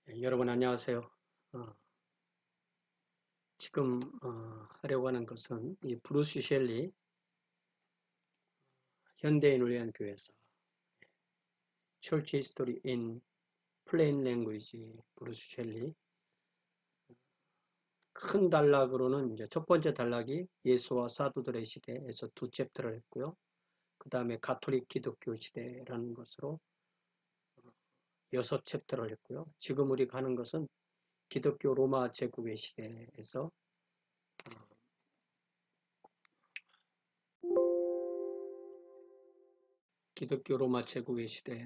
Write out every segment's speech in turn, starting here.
여러분 안녕하세요. 어, 지금 하려고 하는 것은 이 브루스 셸리 현대인을 위한 교회사 Church History in Plain Language 브루스 셸리 큰 단락으로는 이제 첫 번째 단락이 예수와 사도들의 시대에서 두 챕터를 했고요. 그 다음에 가톨릭 기독교 시대라는 것으로 여섯 챕터를 했고요. 지금 우리가 하는 것은 기독교 로마 제국의 시대에서 기독교 로마 제국의 시대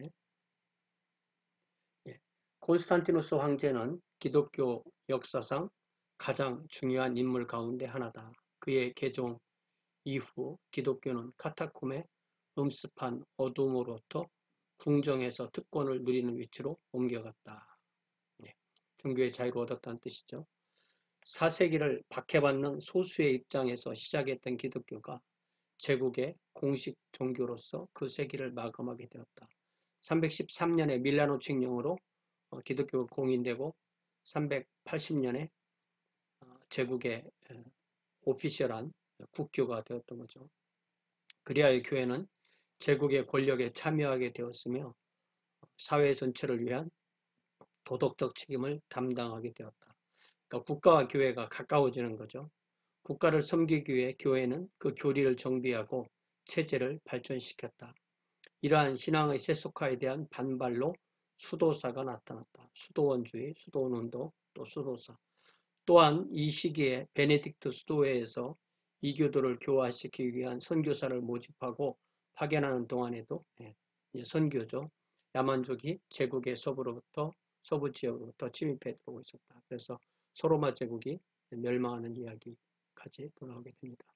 콘스탄티누스 황제는 기독교 역사상 가장 중요한 인물 가운데 하나다. 그의 개종 이후 기독교는 카타콤의 음습한 어둠으로부터 궁정에서 특권을 누리는 위치로 옮겨갔다. 종교의 자유를 얻었다는 뜻이죠. 4세기를 박해받는 소수의 입장에서 시작했던 기독교가 제국의 공식 종교로서 그 세기를 마감하게 되었다. 313년에 밀라노 칙령으로 기독교가 공인되고 380년에 제국의 오피셜한 국교가 되었던 거죠. 그리하여 교회는 제국의 권력에 참여하게 되었으며 사회 전체를 위한 도덕적 책임을 담당하게 되었다. 그러니까 국가와 교회가 가까워지는 거죠. 국가를 섬기기 위해 교회는 그 교리를 정비하고 체제를 발전시켰다. 이러한 신앙의 세속화에 대한 반발로 수도사가 나타났다. 수도원주의, 수도원운동, 또 수도사. 또한 이 시기에 베네딕트 수도회에서 이교도를 교화시키기 위한 선교사를 모집하고 파견하는 동안에도 선교죠. 야만족이 제국의 서부 지역으로부터 침입해 들어오고 있었다. 그래서 소로마 제국이 멸망하는 이야기까지 돌아오게 됩니다.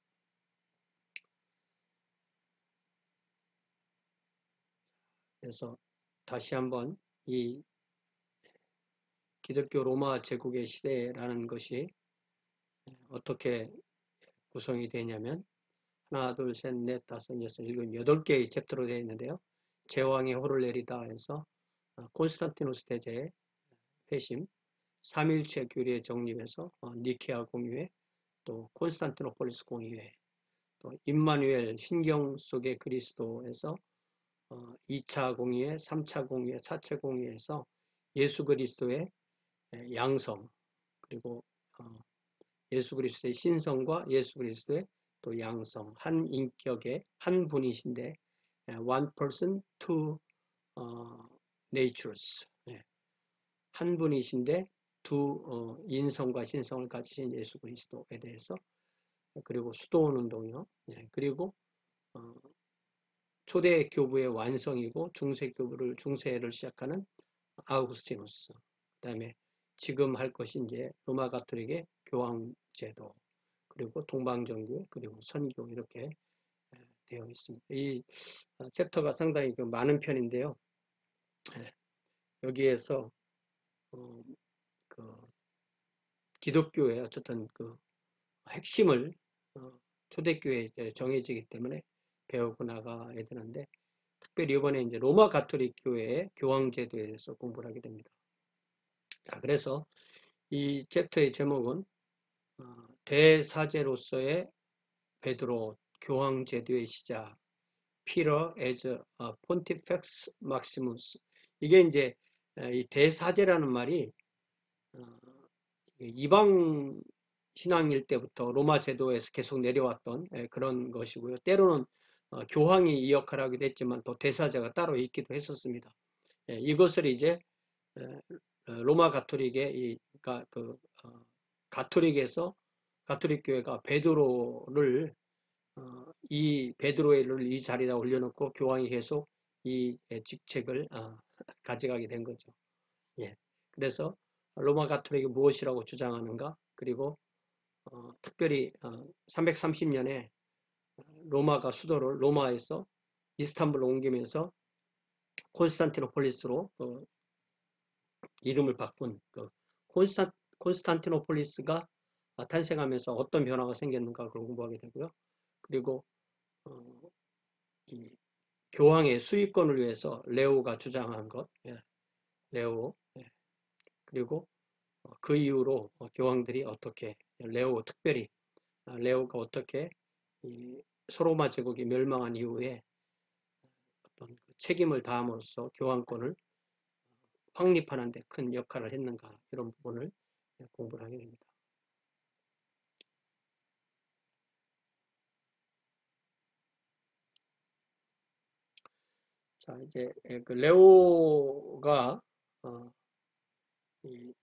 그래서 다시 한번 이 기독교 로마 제국의 시대라는 것이 어떻게 구성이 되냐면 하나, 둘, 셋, 넷, 다섯, 여섯, 일곱, 8개의 챕터로 되어 있는데요. 제왕의 호를 내리다 해서 콘스탄티누스 대제의 회심, 삼일체 교리의 정립에서 니케아 공의회, 또 콘스탄티노폴리스 공의회, 또 임마누엘 신경 속의 그리스도에서 2차 공의회, 3차 공의회, 4차 공의회에서 예수 그리스도의 양성, 그리고 예수 그리스도의 신성과 예수 그리스도의 또 양성, 한 인격의 한 분이신데 one person, two natures, 한 분이신데 두 인성과 신성을 가지신 예수 그리스도에 대해서, 그리고 수도원 운동이요. 그리고 초대 교부의 완성이고 중세를 시작하는 아우구스티누스. 그다음에 지금 할 것이 이제 로마 가톨릭의 교황제도, 그리고 동방정교, 그리고 선교, 이렇게 되어 있습니다. 이 챕터가 상당히 많은 편인데요. 여기에서 그 기독교의 어쨌든 그 핵심을 초대교회에 정해지기 때문에 배우고 나가야 되는데, 특별히 이번에 이제 로마 가톨릭 교회의 교황제도에 대해서 공부를 하게 됩니다. 자, 그래서 이 챕터의 제목은 대사제로서의 베드로 교황제도의 시작, Peter as Pontifex Maximus. 이게 이제 이 대사제라는 말이 이방 신앙일 때부터 로마 제도에서 계속 내려왔던 그런 것이고요. 때로는 교황이 이 역할을 하기도 했지만 또 대사제가 따로 있기도 했었습니다. 이것을 이제 로마 가톨릭의 그러니까 가톨릭에서 가톨릭 교회가 베드로를 이 베드로를 이 자리에다 올려놓고 교황이 계속 이 직책을 가져가게 된 거죠. 그래서 로마 가톨릭이 무엇이라고 주장하는가? 그리고 특별히 330년에 로마가 수도를 로마에서 이스탄불로 옮기면서 콘스탄티노폴리스로 이름을 바꾼 콘스탄티노폴리스가 탄생하면서 어떤 변화가 생겼는가 그걸 공부하게 되고요. 그리고 이 교황의 수익권을 위해서 레오가 주장한 것, 레오, 그리고 그 이후로 교황들이 어떻게 레오 특별히 레오가 어떻게 이 소로마 제국이 멸망한 이후에 어떤 그 책임을 다함으로써 교황권을 확립하는 데 큰 역할을 했는가 이런 부분을 공부를 하게 됩니다. 자, 이제 그 레오가 이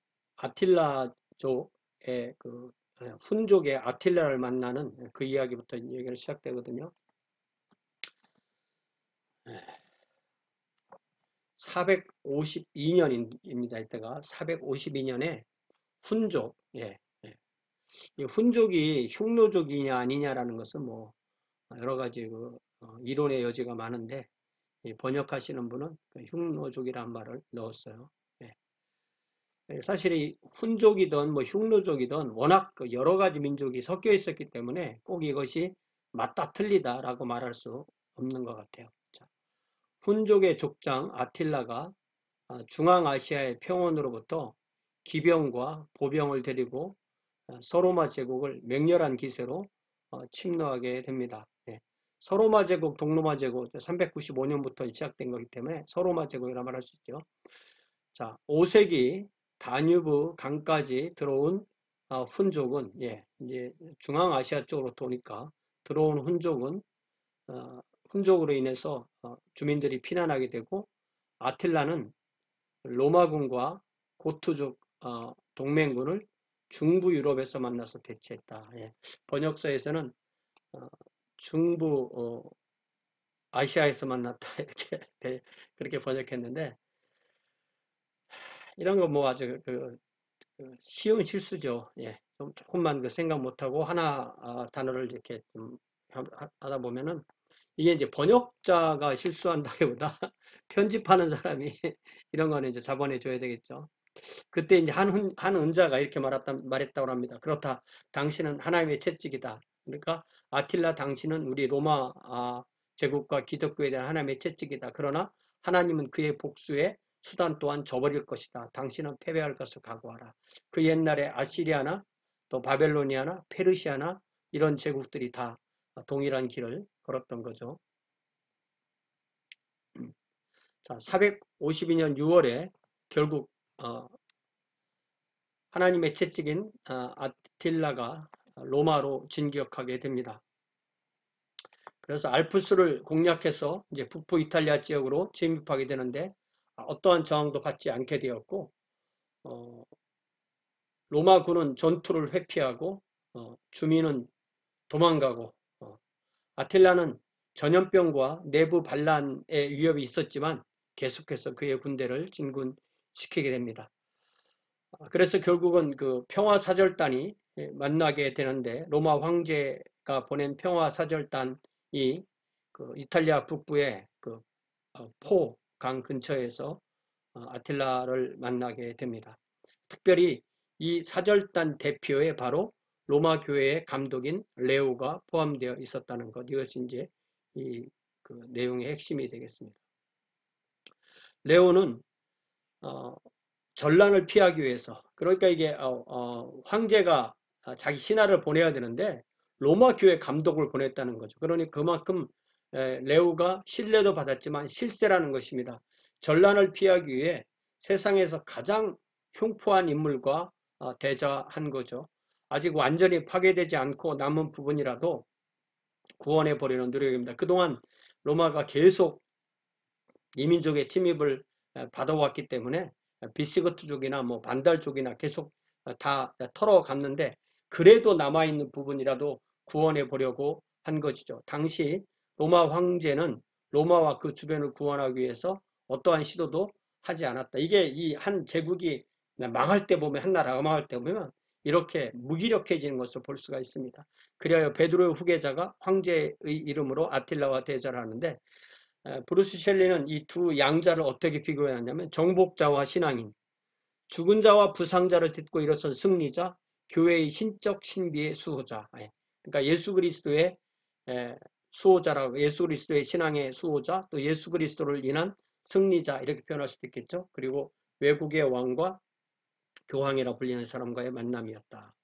아틸라족의 그 훈족의 아틸라를 만나는 그 이야기부터 얘기가 시작되거든요. 452년입니다. 이때가 452년에 훈족, 이 훈족이 흉노족이냐 아니냐라는 것은 뭐 여러 가지 그 이론의 여지가 많은데 번역하시는 분은 흉노족이라는 말을 넣었어요. 사실 이 훈족이든 뭐 흉노족이든 워낙 여러 가지 민족이 섞여 있었기 때문에 꼭 이것이 맞다 틀리다라고 말할 수 없는 것 같아요. 자, 훈족의 족장 아틸라가 중앙아시아의 평원으로부터 기병과 보병을 데리고 서로마 제국을 맹렬한 기세로 침노하게 됩니다. 서로마 제국, 동로마 제국 395년부터 시작된 거기 때문에 서로마 제국이라 말할 수 있죠. 자, 5세기 다뉴브 강까지 들어온 훈족은 이제 중앙아시아 쪽으로 도니까 들어온 훈족은 훈족으로 인해서 주민들이 피난하게 되고 아틸라는 로마군과 고트족 동맹군을 중부 유럽에서 만나서 대치했다. 번역서에서는 중부 아시아에서 만났다 이렇게 그렇게 번역했는데 이런 거 뭐 아주 그 쉬운 실수죠. 좀 조금만 그 생각 못하고 하나 단어를 이렇게 좀 하다 보면은 이게 이제 번역자가 실수한다기보다 편집하는 사람이 이런 거는 이제 자본해 줘야 되겠죠. 그때 이제 한 은자가 이렇게 말했다고 합니다. 그렇다. 당신은 하나님의 채찍이다. 그러니까 아틸라 당신은 우리 로마 제국과 기독교에 대한 하나님의 채찍이다. 그러나 하나님은 그의 복수에 수단 또한 저버릴 것이다. 당신은 패배할 것을 각오하라. 그 옛날에 아시리아나 또 바벨로니아나 페르시아나 이런 제국들이 다 동일한 길을 걸었던 거죠. 자, 452년 6월에 결국 하나님의 채찍인 아틸라가 로마로 진격하게 됩니다. 그래서 알프스를 공략해서 이제 북부 이탈리아 지역으로 진입하게 되는데 어떠한 저항도 받지 않게 되었고 로마군은 전투를 회피하고 주민은 도망가고 아틸라는 전염병과 내부 반란의 위협이 있었지만 계속해서 그의 군대를 진군시키게 됩니다. 그래서 결국은 그 평화사절단이 만나게 되는데 로마 황제가 보낸 평화사절단이 그 이탈리아 북부의 그 포 강 근처에서 아틸라를 만나게 됩니다. 특별히 이 사절단 대표에 바로 로마 교회의 감독인 레오가 포함되어 있었다는 것, 이것이 이제 이 그 내용의 핵심이 되겠습니다. 레오는 전란을 피하기 위해서, 그러니까 이게 황제가 자기 신하를 보내야 되는데 로마 교회 감독을 보냈다는 거죠. 그러니 그만큼 레오가 신뢰도 받았지만 실세라는 것입니다. 전란을 피하기 위해 세상에서 가장 흉포한 인물과 대자한 거죠. 아직 완전히 파괴되지 않고 남은 부분이라도 구원해 보려는 노력입니다. 그동안 로마가 계속 이민족의 침입을 받아왔기 때문에 비시거트족이나 뭐 반달족이나 계속 다 털어갔는데 그래도 남아있는 부분이라도 구원해 보려고 한 것이죠. 당시 로마 황제는 로마와 그 주변을 구원하기 위해서 어떠한 시도도 하지 않았다. 이게 이 한 제국이 망할 때 보면, 한 나라가 망할 때 보면 이렇게 무기력해지는 것을 볼 수가 있습니다. 그리하여 베드로의 후계자가 황제의 이름으로 아틸라와 대자를 하는데 브루스 셸리는 이 두 양자를 어떻게 비교해놨냐면 정복자와 신앙인, 죽은 자와 부상자를 딛고 일어선 승리자, 교회의 신적 신비의 수호자. 그러니까 예수 그리스도의 수호자라고, 예수 그리스도의 신앙의 수호자, 또 예수 그리스도를 인한 승리자 이렇게 표현할 수도 있겠죠. 그리고 외국의 왕과 교황이라 불리는 사람과의 만남이었다.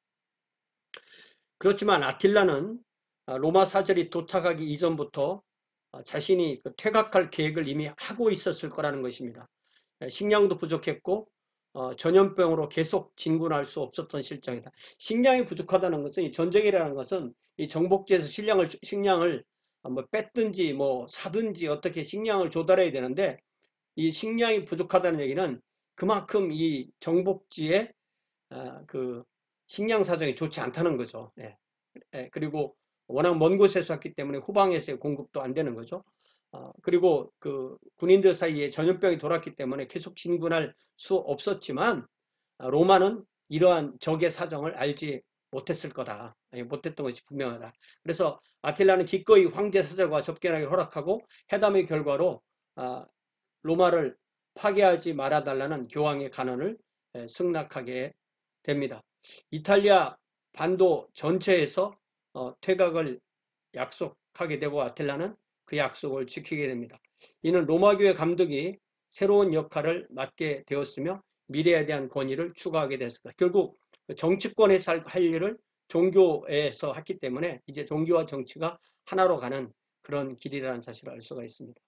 그렇지만 아틸라는 로마 사절이 도착하기 이전부터 자신이 퇴각할 계획을 이미 하고 있었을 거라는 것입니다. 식량도 부족했고 전염병으로 계속 진군할 수 없었던 실정이다. 식량이 부족하다는 것은, 이 전쟁이라는 것은 이 정복지에서 식량을 뭐 뺐든지 뭐 사든지 어떻게 식량을 조달해야 되는데, 이 식량이 부족하다는 얘기는 그만큼 이 정복지에 그 식량 사정이 좋지 않다는 거죠. 네. 그리고 워낙 먼 곳에서 왔기 때문에 후방에서의 공급도 안 되는 거죠. 그리고 그 군인들 사이에 전염병이 돌았기 때문에 계속 진군할 수 없었지만, 로마는 이러한 적의 사정을 알지 못했을 거다. 못했던 것이 분명하다. 그래서 아틸라는 기꺼이 황제 사절과 접견하기를 허락하고 회담의 결과로 로마를 파괴하지 말아달라는 교황의 간언을 승낙하게 됩니다. 이탈리아 반도 전체에서 퇴각을 약속하게 되고 아틸라는 그 약속을 지키게 됩니다. 이는 로마교회 감독이 새로운 역할을 맡게 되었으며 미래에 대한 권위를 추구하게 됐습니다. 결국 정치권에서 할 일을 종교에서 했기 때문에 이제 종교와 정치가 하나로 가는 그런 길이라는 사실을 알 수가 있습니다.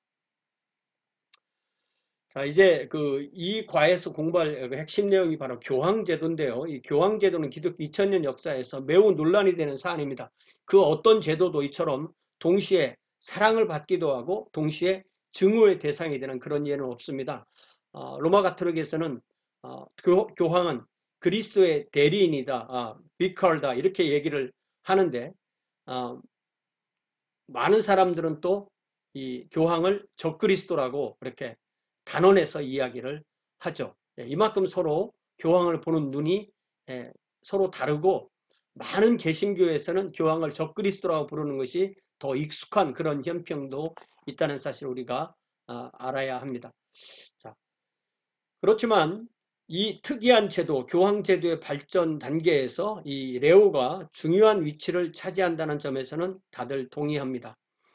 자, 이제 이 과에서 공부할 핵심 내용이 바로 교황제도인데요. 이 교황제도는 기독교 2000년 역사에서 매우 논란이 되는 사안입니다. 그 어떤 제도도 이처럼 동시에 사랑을 받기도 하고 동시에 증오의 대상이 되는 그런 예는 없습니다. 로마 가톨릭에서는 교황은 그리스도의 대리인이다, 비컬다 이렇게 얘기를 하는데, 많은 사람들은 또 이 교황을 적그리스도라고 그렇게 단언해서 이야기를 하죠. 이만큼 서로 교황을 보는 눈이 서로 다르고, 많은 개신교에서는 교황을 적그리스도라고 부르는 것이 더 익숙한 그런 현평도 있다는 사실을 우리가 알아야 합니다. 자, 그렇지만 이 특이한 제도, 교황제도의 발전 단계에서 이 레오가 중요한 위치를 차지한다는 점에서는 다들 동의합니다.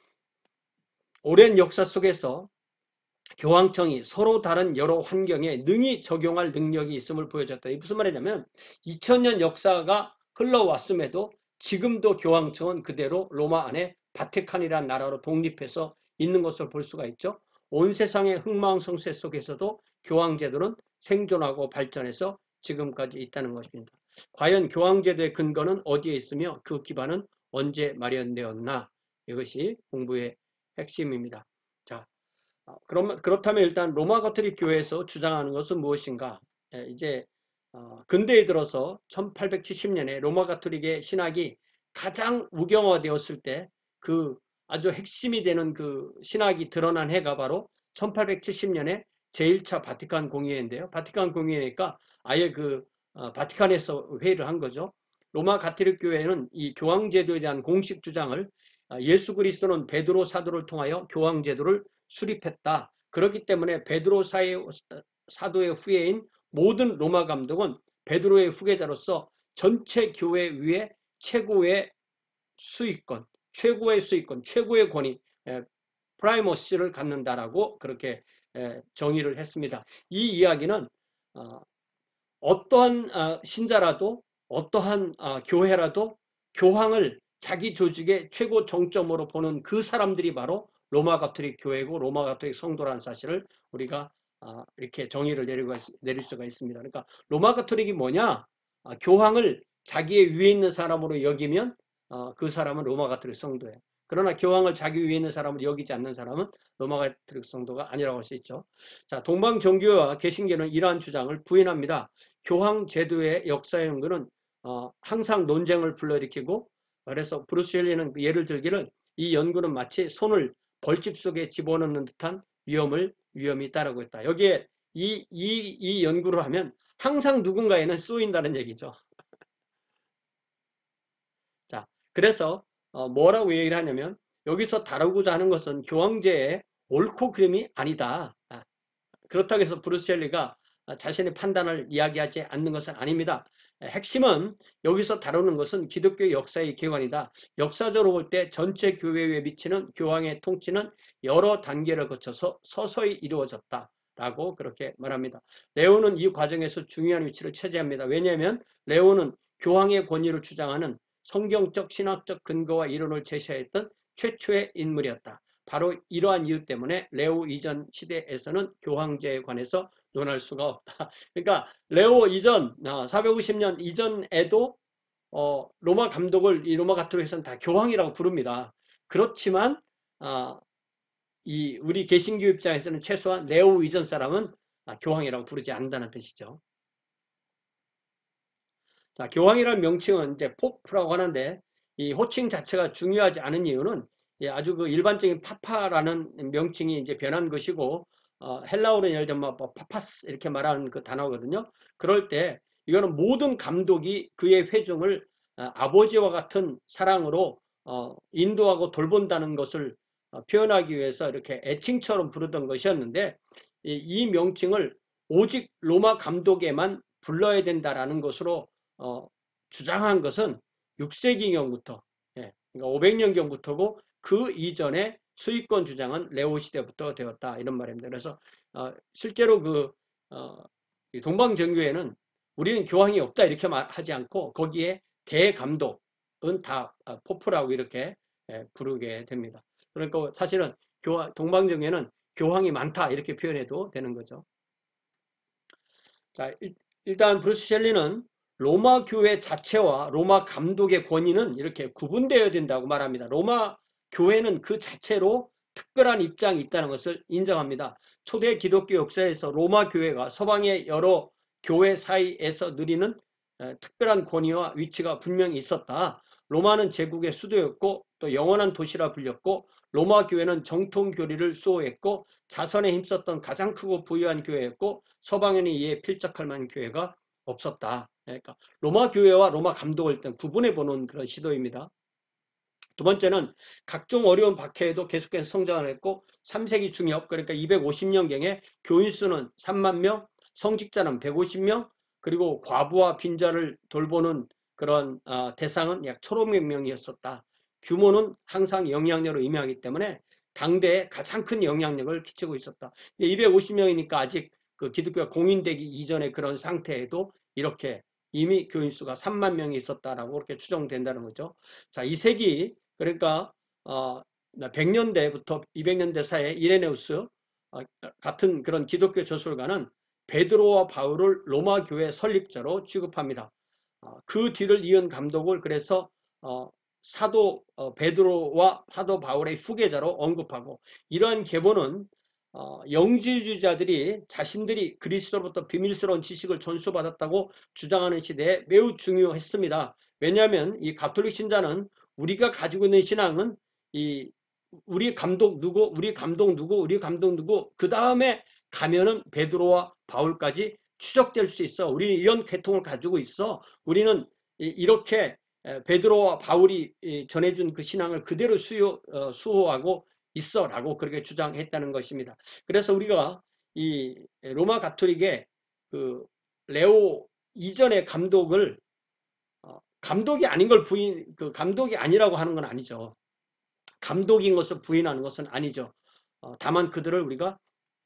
오랜 역사 속에서 교황청이 서로 다른 여러 환경에 능히 적용할 능력이 있음을 보여줬다. 이게 무슨 말이냐면 2000년 역사가 흘러왔음에도 지금도 교황청은 그대로 로마 안에 바티칸이라는 나라로 독립해서 있는 것을 볼 수가 있죠. 온 세상의 흥망성쇠 속에서도 교황제도는 생존하고 발전해서 지금까지 있다는 것입니다. 과연 교황제도의 근거는 어디에 있으며 그 기반은 언제 마련되었나? 이것이 공부의 핵심입니다. 자, 그렇다면 일단 로마 가톨릭 교회에서 주장하는 것은 무엇인가? 이제 근대에 들어서 1870년에 로마 가톨릭의 신학이 가장 우경화되었을 때 그 아주 핵심이 되는 그 신학이 드러난 해가 바로 1870년에 제1차 바티칸 공의회인데요. 바티칸 공의회니까 아예 바티칸에서 회의를 한 거죠. 로마 가톨릭 교회는 이 교황제도에 대한 공식 주장을, 예수 그리스도는 베드로 사도를 통하여 교황제도를 수립했다. 그렇기 때문에 베드로 사도의 후예인 모든 로마 감독은 베드로의 후계자로서 전체 교회 위에 최고의 수익권, 최고의 권위, 프라이머시를 갖는다라고 그렇게 정의를 했습니다. 이 이야기는 어떠한 신자라도 어떠한 교회라도 교황을 자기 조직의 최고 정점으로 보는 그 사람들이 바로 로마 가톨릭 교회고 로마 가톨릭 성도라는 사실을 우리가 이렇게 정의를 내릴 수가 있습니다. 그러니까 로마 가톨릭이 뭐냐? 교황을 자기의 위에 있는 사람으로 여기면 그 사람은 로마 가톨릭 성도예요. 그러나 교황을 자기 위에 있는 사람으로 여기지 않는 사람은 로마 가톨릭 성도가 아니라고 할 수 있죠. 자, 동방 정교회와 개신교는 이러한 주장을 부인합니다. 교황 제도의 역사 연구는 항상 논쟁을 불러일으키고, 그래서 브루스 헬리는 예를 들기를 이 연구는 마치 손을 벌집 속에 집어넣는 듯한 위험이 따르고 있다. 여기에 이 연구를 하면 항상 누군가에는 쏘인다는 얘기죠. 자, 그래서 뭐라고 얘기를 하냐면 여기서 다루고자 하는 것은 교황제의 옳고 그름이 아니다. 그렇다고 해서 브루스 헬리가 자신의 판단을 이야기하지 않는 것은 아닙니다. 핵심은 여기서 다루는 것은 기독교 역사의 기관이다. 역사적으로 볼 때 전체 교회에 미치는 교황의 통치는 여러 단계를 거쳐서 서서히 이루어졌다. 라고 그렇게 말합니다. 레오는 이 과정에서 중요한 위치를 차지합니다. 왜냐하면 레오는 교황의 권위를 주장하는 성경적 신학적 근거와 이론을 제시했던 최초의 인물이었다. 바로 이러한 이유 때문에 레오 이전 시대에서는 교황제에 관해서 논할 수가 없다. 그러니까 레오 이전 450년 이전에도 로마 감독을 이 로마 가톨릭에서는 다 교황이라고 부릅니다. 그렇지만 이 우리 개신교 입장에서는 최소한 레오 이전 사람은 교황이라고 부르지 않는다는 뜻이죠. 자, 교황이라는 명칭은 이제 포프라고 하는데 이 호칭 자체가 중요하지 않은 이유는 아주 그 일반적인 파파라는 명칭이 이제 변한 것이고 헬라어로는 예를 들면 뭐 파파스 이렇게 말하는 그 단어거든요. 그럴 때 이거는 모든 감독이 그의 회중을 아버지와 같은 사랑으로 인도하고 돌본다는 것을 표현하기 위해서 이렇게 애칭처럼 부르던 것이었는데 이 명칭을 오직 로마 감독에만 불러야 된다라는 것으로 주장한 것은 6세기경부터, 그러니까 500년경부터고 그 이전에 수익권 주장은 레오 시대부터 되었다 이런 말입니다. 그래서 실제로 그 동방정교회는 우리는 교황이 없다 이렇게 말하지 않고 거기에 대감독은 다 포프라고 이렇게 부르게 됩니다. 그러니까 사실은 동방정교회는 교황이 많다 이렇게 표현해도 되는 거죠. 자, 일단 브루스 셸리는 로마 교회 자체와 로마 감독의 권위는 이렇게 구분되어야 된다고 말합니다. 로마 교회는 그 자체로 특별한 입장이 있다는 것을 인정합니다. 초대 기독교 역사에서 로마 교회가 서방의 여러 교회 사이에서 누리는 특별한 권위와 위치가 분명히 있었다. 로마는 제국의 수도였고 또 영원한 도시라 불렸고 로마 교회는 정통 교리를 수호했고 자선에 힘썼던 가장 크고 부유한 교회였고 서방인에 의해 필적할 만한 교회가 없었다. 그러니까 로마 교회와 로마 감독을 일단 구분해 보는 그런 시도입니다. 두 번째는 각종 어려운 박해에도 계속해서 성장을 했고 3세기 중엽 그러니까 250년경에 교인 수는 3만 명, 성직자는 150명, 그리고 과부와 빈자를 돌보는 그런 대상은 약 1,500명이었었다. 규모는 항상 영향력으로 임하기 때문에 당대에 가장 큰 영향력을 끼치고 있었다. 250명이니까 아직 그 기독교가 공인되기 이전의 그런 상태에도 이렇게 이미 교인 수가 3만 명이 있었다라고 그렇게 추정된다는 거죠. 자, 이 세기 그러니까 100년대부터 200년대 사이에 이레네우스 같은 그런 기독교 저술가는 베드로와 바울을 로마 교회 설립자로 취급합니다. 그 뒤를 이은 감독을 그래서 사도 베드로와 사도 바울의 후계자로 언급하고 이러한 계보는 영지주의자들이 자신들이 그리스도로부터 비밀스러운 지식을 전수받았다고 주장하는 시대에 매우 중요했습니다. 왜냐하면 이 가톨릭 신자는 우리가 가지고 있는 신앙은 우리 감독 누구, 우리 감독 누구, 우리 감독 누구 그 다음에 가면은 베드로와 바울까지 추적될 수 있어. 우리는 이런 계통을 가지고 있어. 우리는 이렇게 베드로와 바울이 전해준 그 신앙을 그대로 수호하고 있어라고 그렇게 주장했다는 것입니다. 그래서 우리가 이 로마 가톨릭의 그 레오 이전의 감독을 감독이 아닌 걸 감독이 아니라고 하는 건 아니죠. 감독인 것을 부인하는 것은 아니죠. 다만 그들을 우리가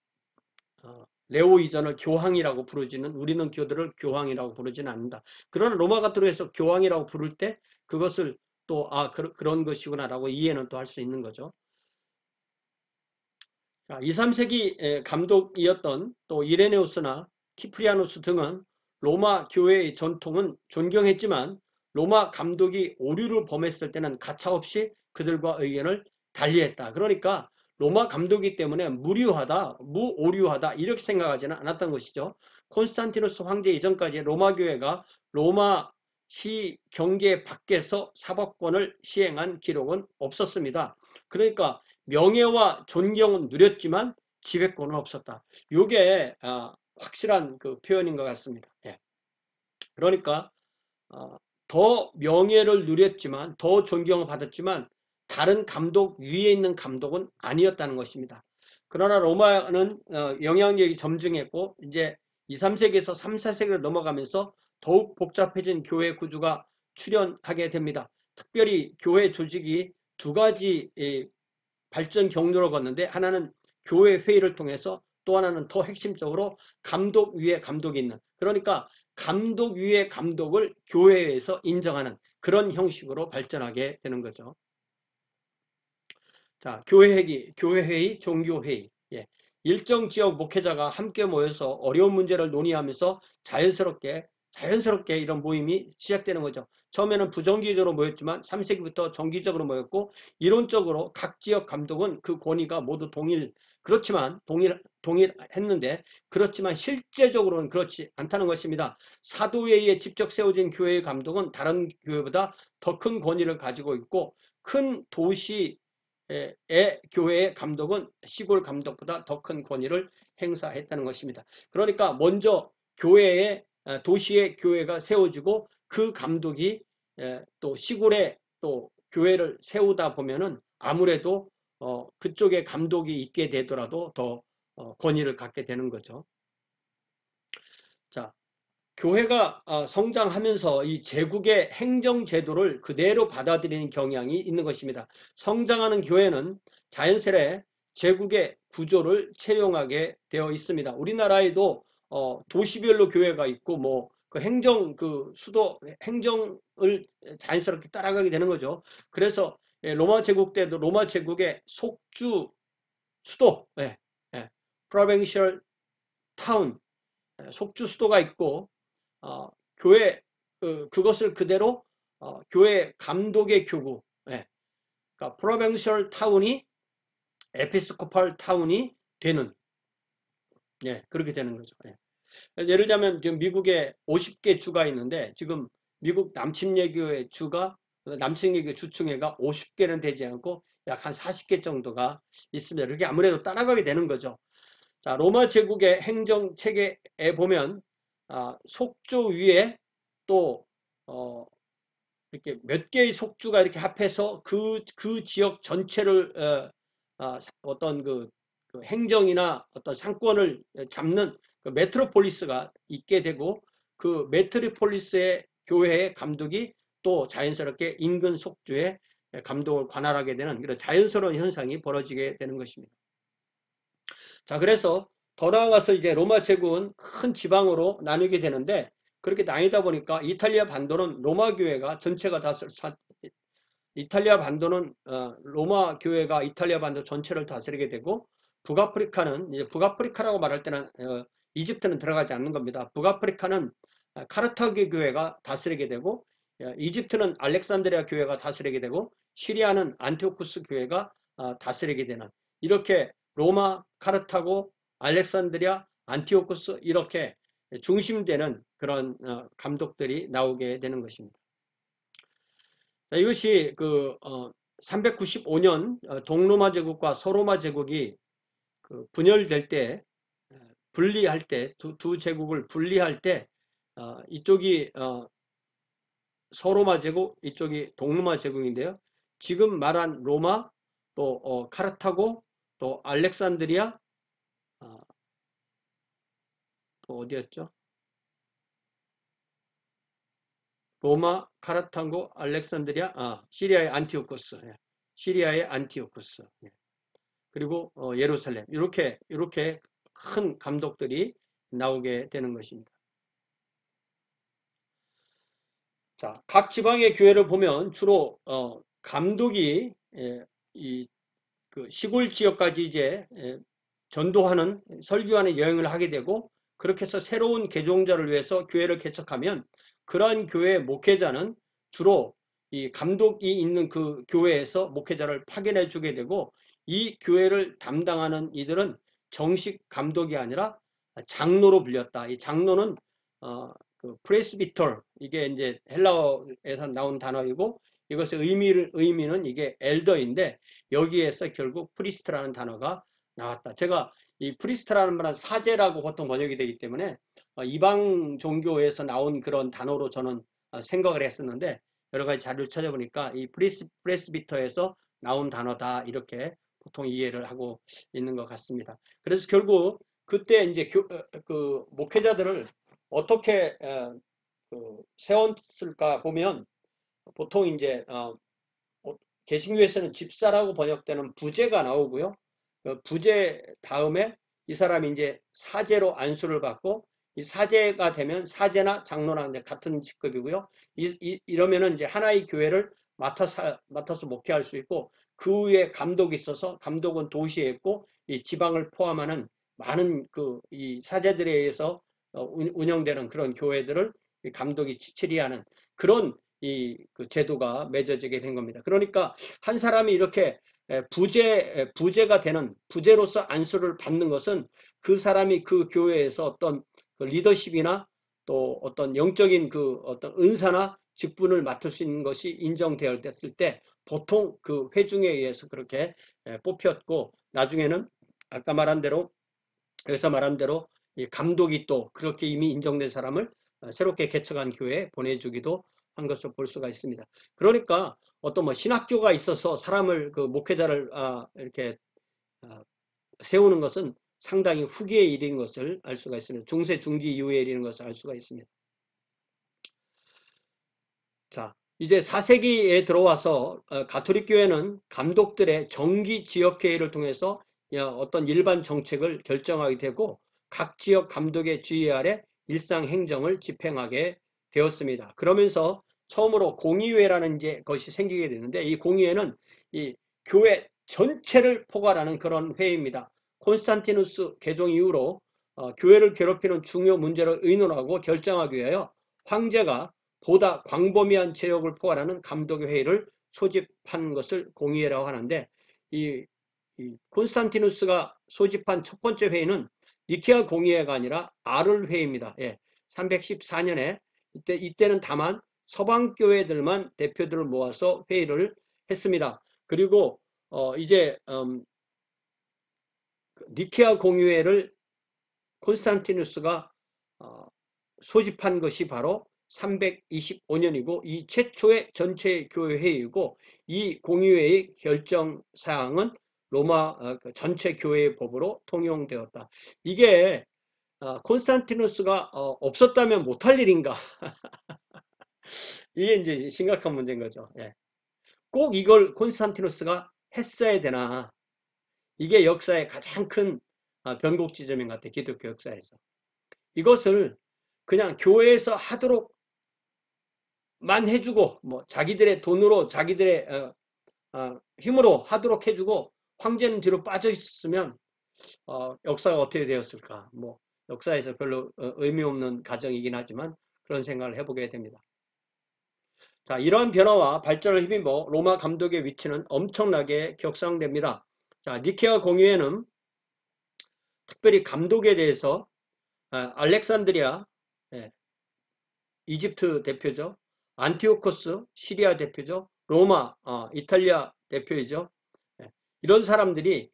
레오 이전을 교황이라고 부르지는 우리는 그들을 교황이라고 부르지는 않는다. 그러나 로마 가톨릭에서 교황이라고 부를 때 그것을 또 그런 것이구나라고 이해는 또 할 수 있는 거죠. 2, 3세기 감독이었던 또 이레네우스나 키프리아누스 등은 로마 교회의 전통은 존경했지만 로마 감독이 오류를 범했을 때는 가차없이 그들과 의견을 달리했다. 그러니까 로마 감독이기 때문에 무료하다, 무오류하다 이렇게 생각하지는 않았던 것이죠. 콘스탄티누스 황제 이전까지 로마 교회가 로마 시 경계 밖에서 사법권을 시행한 기록은 없었습니다. 그러니까 명예와 존경은 누렸지만 지배권은 없었다. 이게 확실한 그 표현인 것 같습니다. 예. 그러니까 더 명예를 누렸지만 더 존경을 받았지만 다른 감독 위에 있는 감독은 아니었다는 것입니다. 그러나 로마는 영향력이 점증했고 이제 2, 3세기에서 3, 4세기로 넘어가면서 더욱 복잡해진 교회 구조가 출현하게 됩니다. 특별히 교회 조직이 두 가지 발전 경로를 걷는데 하나는 교회 회의를 통해서 또 하나는 더 핵심적으로 감독 위에 감독이 있는, 그러니까 감독 위에 감독을 교회에서 인정하는 그런 형식으로 발전하게 되는 거죠. 자, 교회회의, 종교회의. 예. 일정 지역 목회자가 함께 모여서 어려운 문제를 논의하면서 자연스럽게 이런 모임이 시작되는 거죠. 처음에는 부정기적으로 모였지만 3세기부터 정기적으로 모였고, 이론적으로 각 지역 감독은 그 권위가 모두 동일했는데, 그렇지만 실제적으로는 그렇지 않다는 것입니다. 사도회의에 직접 세워진 교회의 감독은 다른 교회보다 더 큰 권위를 가지고 있고, 큰 도시 교회의 감독은 시골 감독보다 더 큰 권위를 행사했다는 것입니다. 그러니까 먼저 도시의 교회가 세워지고, 그 감독이 또 시골에 또 교회를 세우다 보면은 아무래도 그쪽에 감독이 있게 되더라도 더 권위를 갖게 되는 거죠. 자, 교회가 성장하면서 이 제국의 행정제도를 그대로 받아들이는 경향이 있는 것입니다. 성장하는 교회는 자연스레 제국의 구조를 채용하게 되어 있습니다. 우리나라에도 도시별로 교회가 있고, 뭐 그 수도 행정을 자연스럽게 따라가게 되는 거죠. 그래서 로마 제국 때도 로마 제국의 수도, provincial town, 속주 수도가 있고, 교회 그것을 그대로 교회 감독의 교구, 그러니까 프로벤셜 타운이 에피스코팔 타운이 되는, 그렇게 되는 거죠. 예를 들자면 지금 미국에 50개 주가 있는데, 지금 미국 남침예교의 남침예교 주층회가 50개는 되지 않고 약 한 40개 정도가 있습니다. 이렇게 아무래도 따라가게 되는 거죠. 자, 로마 제국의 행정 체계에 보면 속주 위에 또 이렇게 몇 개의 속주가 이렇게 합해서 그 지역 전체를 어떤 그 행정이나 어떤 상권을 잡는 그 메트로폴리스가 있게 되고, 그 메트로폴리스의 교회의 감독이 또 자연스럽게 인근 속주의 감독을 관할하게 되는 그런 자연스러운 현상이 벌어지게 되는 것입니다. 자, 그래서 더 나아가서 이제 로마 제국은 큰 지방으로 나누게 되는데, 그렇게 나뉘다 보니까 이탈리아 반도는 로마 교회가 전체가 이탈리아 반도는 로마 교회가 이탈리아 반도 전체를 다스리게 되고, 북아프리카는 이제 북아프리카라고 말할 때는 이집트는 들어가지 않는 겁니다. 북아프리카는 카르타고 교회가 다스리게 되고, 이집트는 알렉산드리아 교회가 다스리게 되고, 시리아는 안티오쿠스 교회가 다스리게 되는, 이렇게 로마, 카르타고, 알렉산드리아, 안티오쿠스 이렇게 중심되는 그런 감독들이 나오게 되는 것입니다. 자, 이것이 395년 동로마 제국과 서로마 제국이 분열될 때, 분리할 때, 두 제국을 분리할 때 이쪽이 서로마 제국, 이쪽이 동로마 제국인데요. 지금 말한 로마, 또 카르타고, 또 알렉산드리아, 또 어디였죠? 로마, 카르타고, 알렉산드리아, 시리아의 안티오코스, 시리아의 안티오코스, 그리고 예루살렘, 이렇게 큰 감독들이 나오게 되는 것입니다. 자, 각 지방의 교회를 보면 주로 감독이 그 시골 지역까지 이제 전도하는, 설교하는 여행을 하게 되고, 그렇게 해서 새로운 개종자를 위해서 교회를 개척하면, 그러한 교회의 목회자는 주로 이 감독이 있는 그 교회에서 목회자를 파견해 주게 되고, 이 교회를 담당하는 이들은 정식 감독이 아니라 장로로 불렸다. 이 장로는 그 프레스비터, 이게 이제 헬라어에서 나온 단어이고, 이것의 의미는 이게 엘더인데, 여기에서 결국 프리스트라는 단어가 나왔다. 제가 이 프리스트라는 말은 사제라고 보통 번역이 되기 때문에 이방 종교에서 나온 그런 단어로 저는 생각을 했었는데, 여러 가지 자료를 찾아보니까 이 프레스비터에서 나온 단어다, 이렇게 보통 이해를 하고 있는 것 같습니다. 그래서 결국 그때 이제 그 목회자들을 어떻게 세웠을까 보면, 보통 이제 개신교에서는 집사라고 번역되는 부제가 나오고요. 부제 다음에 이 사람이 이제 사제로 안수를 받고, 이 사제가 되면 사제나 장로나 이제 같은 직급이고요. 이러면은 이제 하나의 교회를 맡아서 목회할 수 있고, 그 위에 감독이 있어서 감독은 도시에 있고 이 지방을 포함하는 많은 이 사제들에 의해서 운영되는 그런 교회들을 감독이 치리하는 그런 그 제도가 맺어지게 된 겁니다. 그러니까 한 사람이 이렇게 부제가 되는, 부제로서 안수를 받는 것은 그 사람이 그 교회에서 어떤 그 리더십이나 또 어떤 영적인 그 어떤 은사나 직분을 맡을 수 있는 것이 인정되었을 때 보통 그 회중에 의해서 그렇게 뽑혔고, 나중에는 아까 말한 대로, 여기서 말한 대로 이 감독이 또 그렇게 이미 인정된 사람을 새롭게 개척한 교회에 보내주기도 한 것을 볼 수가 있습니다. 그러니까 어떤 뭐 신학교가 있어서 사람을 그 목회자를 이렇게 세우는 것은 상당히 후기의 일인 것을 알 수가 있습니다. 중세 중기 이후의 일인 것을 알 수가 있습니다. 자, 이제 4세기에 들어와서 가톨릭 교회는 감독들의 정기 지역회의를 통해서 어떤 일반 정책을 결정하게 되고, 각 지역 감독의 지휘 아래 일상 행정을 집행하게 되었습니다. 그러면서 처음으로 공의회라는 이제 것이 생기게 되는데, 이 공의회는 이 교회 전체를 포괄하는 그런 회의입니다. 콘스탄티누스 개종 이후로 교회를 괴롭히는 중요 문제를 의논하고 결정하기 위하여 황제가 보다 광범위한 제역을 포괄하는 감독의 회의를 소집한 것을 공의회라고 하는데, 이 콘스탄티누스가 소집한 첫 번째 회의는 니케아 공의회가 아니라 아를 회의입니다. 314년에 이때는 다만 서방 교회들만 대표들을 모아서 회의를 했습니다. 그리고 이제 니케아 공의회를 콘스탄티누스가 소집한 것이 바로 325년이고 이 최초의 전체 교회 회의이고, 이 공의회의 결정 사항은 로마 전체 교회의 법으로 통용되었다. 이게 콘스탄티누스가 없었다면 못할 일인가? 이게 이제 심각한 문제인 거죠. 꼭 이걸 콘스탄티누스가 했어야 되나? 이게 역사의 가장 큰 변곡 지점인 것 같아요. 기독교 역사에서. 이것을 그냥 교회에서 하도록 만 해주고, 뭐 자기들의 돈으로 자기들의 힘으로 하도록 해주고 황제는 뒤로 빠져 있었으면 역사가 어떻게 되었을까? 뭐 역사에서 별로 의미 없는 가정이긴 하지만 그런 생각을 해보게 됩니다. 자, 이러한 변화와 발전을 힘입어 로마 감독의 위치는 엄청나게 격상됩니다. 자, 니케아 공의회는 특별히 감독에 대해서 알렉산드리아, 이집트 대표죠. 안티오코스, 시리아 대표죠. 로마, 이탈리아 대표이죠. 이런 사람들이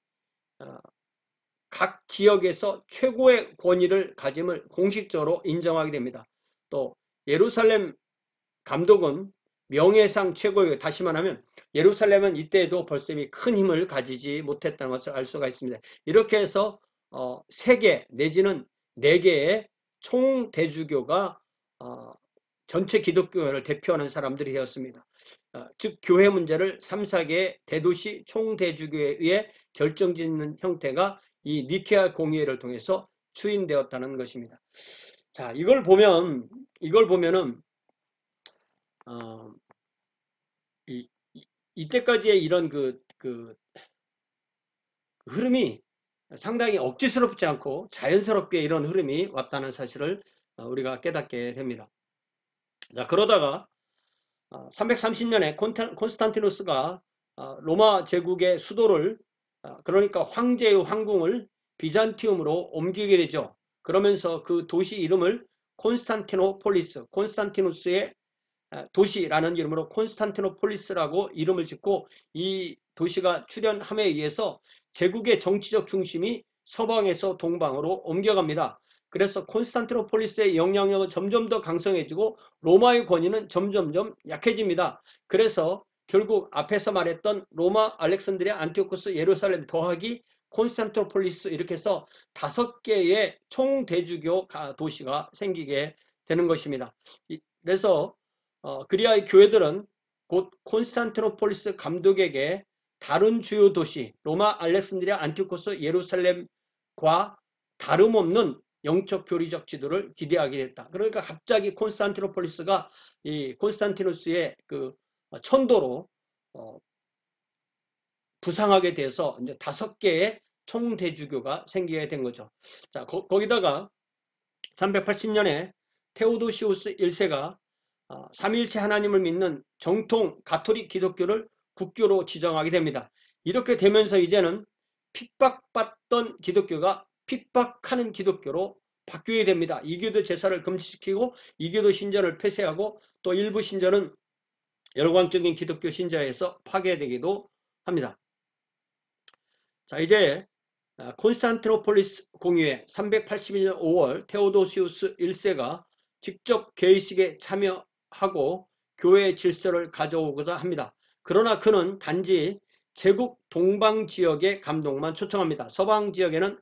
각 지역에서 최고의 권위를 가짐을 공식적으로 인정하게 됩니다. 또 예루살렘 감독은 명예상 최고의, 다시 말하면 예루살렘은 이때에도 벌써 이미 큰 힘을 가지지 못했다는 것을 알 수가 있습니다. 이렇게 해서 3개 내지는 4개의 총대주교가 전체 기독교를 대표하는 사람들이 되었습니다. 즉 교회 문제를 3, 4개의 대도시 총대주교에 의해 결정짓는 형태가 이 니케아 공의회를 통해서 추인되었다는 것입니다. 자, 이걸 보면은 이때까지의 이런 그 흐름이 상당히 억지스럽지 않고 자연스럽게 이런 흐름이 왔다는 사실을 우리가 깨닫게 됩니다. 자, 그러다가 330년에 콘스탄티누스가 로마 제국의 수도를, 그러니까 황제의 황궁을 비잔티움으로 옮기게 되죠. 그러면서 그 도시 이름을 콘스탄티노폴리스, 콘스탄티누스의 도시라는 이름으로 콘스탄티노폴리스라고 이름을 짓고, 이 도시가 출현함에 의해서 제국의 정치적 중심이 서방에서 동방으로 옮겨갑니다. 그래서 콘스탄티노폴리스의 영향력은 점점 더 강성해지고 로마의 권위는 점점점 약해집니다. 그래서 결국 앞에서 말했던 로마, 알렉산드리아, 안티오코스, 예루살렘 더하기 콘스탄티노폴리스, 이렇게 해서 5개의 총대주교 도시가 생기게 되는 것입니다. 그래서 그리하의 교회들은 곧 콘스탄티노폴리스 감독에게 다른 주요 도시 로마, 알렉산드리아, 안티오코스, 예루살렘과 다름없는 영적 교리적 지도를 기대하게 됐다. 그러니까 갑자기 콘스탄티노폴리스가 이 콘스탄티누스의 그 천도로 부상하게 돼서 이제 5개의 총대주교가 생기게 된 거죠. 자, 거기다가 380년에 테오도시우스 1세가 삼위일체 하나님을 믿는 정통 가톨릭 기독교를 국교로 지정하게 됩니다. 이렇게 되면서 이제는 핍박받던 기독교가 핍박하는 기독교로 바뀌게 됩니다. 이교도 제사를 금지시키고 이교도 신전을 폐쇄하고 또 일부 신전은 열광적인 기독교 신자에서 파괴되기도 합니다. 자, 이제 콘스탄티노폴리스 공의회 381년 5월 테오도시우스 1세가 직접 개의식에 참여하고 교회 질서를 가져오고자 합니다. 그러나 그는 단지 제국 동방 지역의 감독만 초청합니다. 서방 지역에는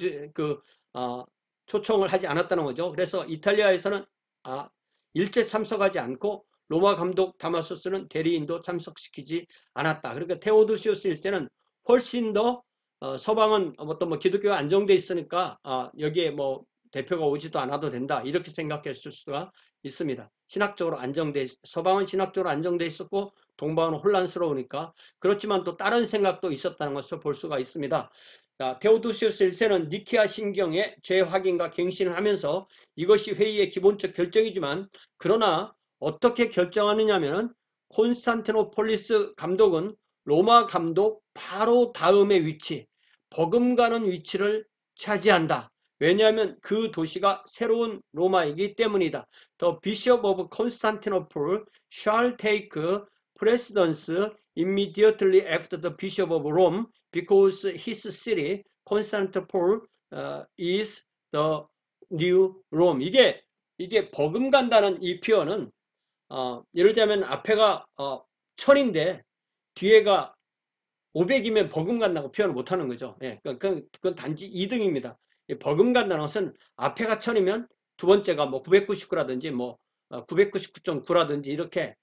초청을 하지 않았다는 거죠. 그래서 이탈리아에서는 일제 참석하지 않고 로마 감독 다마소스는 대리인도 참석시키지 않았다. 그러니까 테오도시우스 1세는 훨씬 더 서방은 어떤 기독교가 안정돼 있으니까 여기에 대표가 오지도 않아도 된다 이렇게 생각했을 수가 있습니다. 신학적으로 서방은 신학적으로 안정돼 있었고 동방은 혼란스러우니까. 그렇지만 또 다른 생각도 있었다는 것을 볼 수가 있습니다. 테오도시우스 1세는 니케아 신경의 재확인과 갱신을 하면서 이것이 회의의 기본적 결정이지만 그러나 어떻게 결정하느냐 하면 콘스탄티노폴리스 감독은 로마 감독 바로 다음의 위치, 버금가는 위치를 차지한다. 왜냐하면 그 도시가 새로운 로마이기 때문이다. The Bishop of Constantinople shall take precedence immediately after the Bishop of Rome because his city, Constantinople, is the new Rome. 이게 버금간다는 이 표현은 예를 들자면 앞에가 1000인데 뒤에가 500이면 버금간다고 표현을 못하는 거죠. 예, 그건 단지 2등입니다. 버금간다는 것은 앞에가 1000이면 두 번째가 999라든지 999.9라든지 이렇게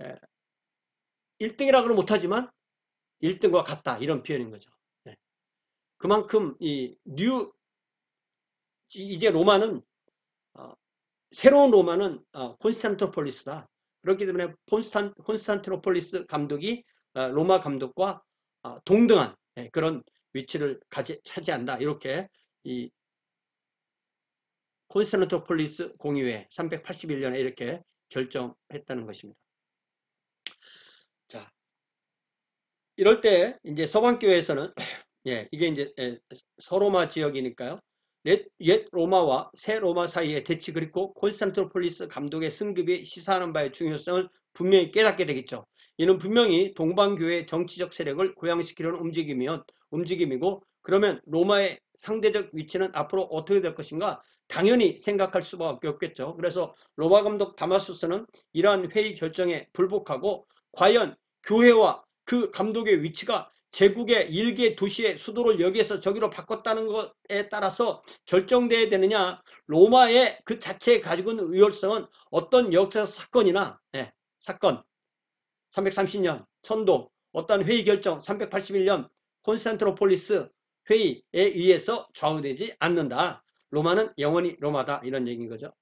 1등이라고는 못하지만 1등과 같다 이런 표현인 거죠. 예. 그만큼 이제 로마는 새로운 로마는 콘스탄티노폴리스다. 그렇기 때문에 콘스탄티노폴리스 감독이 로마 감독과 동등한 그런 위치를 차지한다. 이렇게 이 콘스탄티노폴리스 공의회 381년에 이렇게 결정했다는 것입니다. 자, 이럴 때 이제 서방교회에서는 이게 이제 서로마 지역이니까요. 옛 로마와 새 로마 사이의 대치 그리고 콘스탄티노폴리스 감독의 승급이 시사하는 바의 중요성을 분명히 깨닫게 되겠죠. 이는 분명히 동방교회의 정치적 세력을 고양시키려는 움직임이고 그러면 로마의 상대적 위치는 앞으로 어떻게 될 것인가 당연히 생각할 수밖에 없겠죠. 그래서 로마 감독 다마수스는 이러한 회의 결정에 불복하고 과연 교회와 그 감독의 위치가 제국의 일개 도시의 수도를 여기에서 저기로 바꿨다는 것에 따라서 결정돼야 되느냐, 로마의 그 자체에 가지고 있는 의열성은 어떤 역사적 사건이나 사건 330년 천도 어떤 회의 결정 381년 콘스탄티노폴리스 회의에 의해서 좌우되지 않는다. 로마는 영원히 로마다 이런 얘기인 거죠.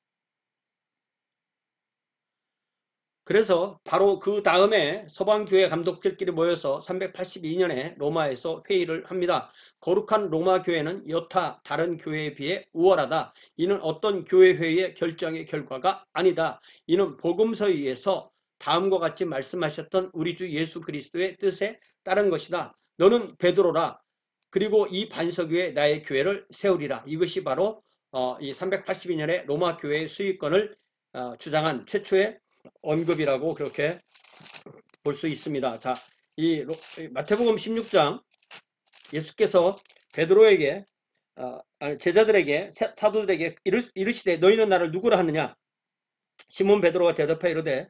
그래서 바로 그 다음에 서방교회 감독들끼리 모여서 382년에 로마에서 회의를 합니다. 거룩한 로마 교회는 여타 다른 교회에 비해 우월하다. 이는 어떤 교회 회의의 결정의 결과가 아니다. 이는 복음서에 의해서 다음과 같이 말씀하셨던 우리 주 예수 그리스도의 뜻에 따른 것이다. 너는 베드로라. 그리고 이 반석 위에 나의 교회를 세우리라. 이것이 바로 이 382년에 로마 교회의 수익권을 주장한 최초의 언급이라고 그렇게 볼 수 있습니다. 자, 이 마태복음 16장 예수께서 베드로에게 제자들에게 사도들에게 이르시되 너희는 나를 누구라 하느냐? 시몬 베드로가 대답하여 이르되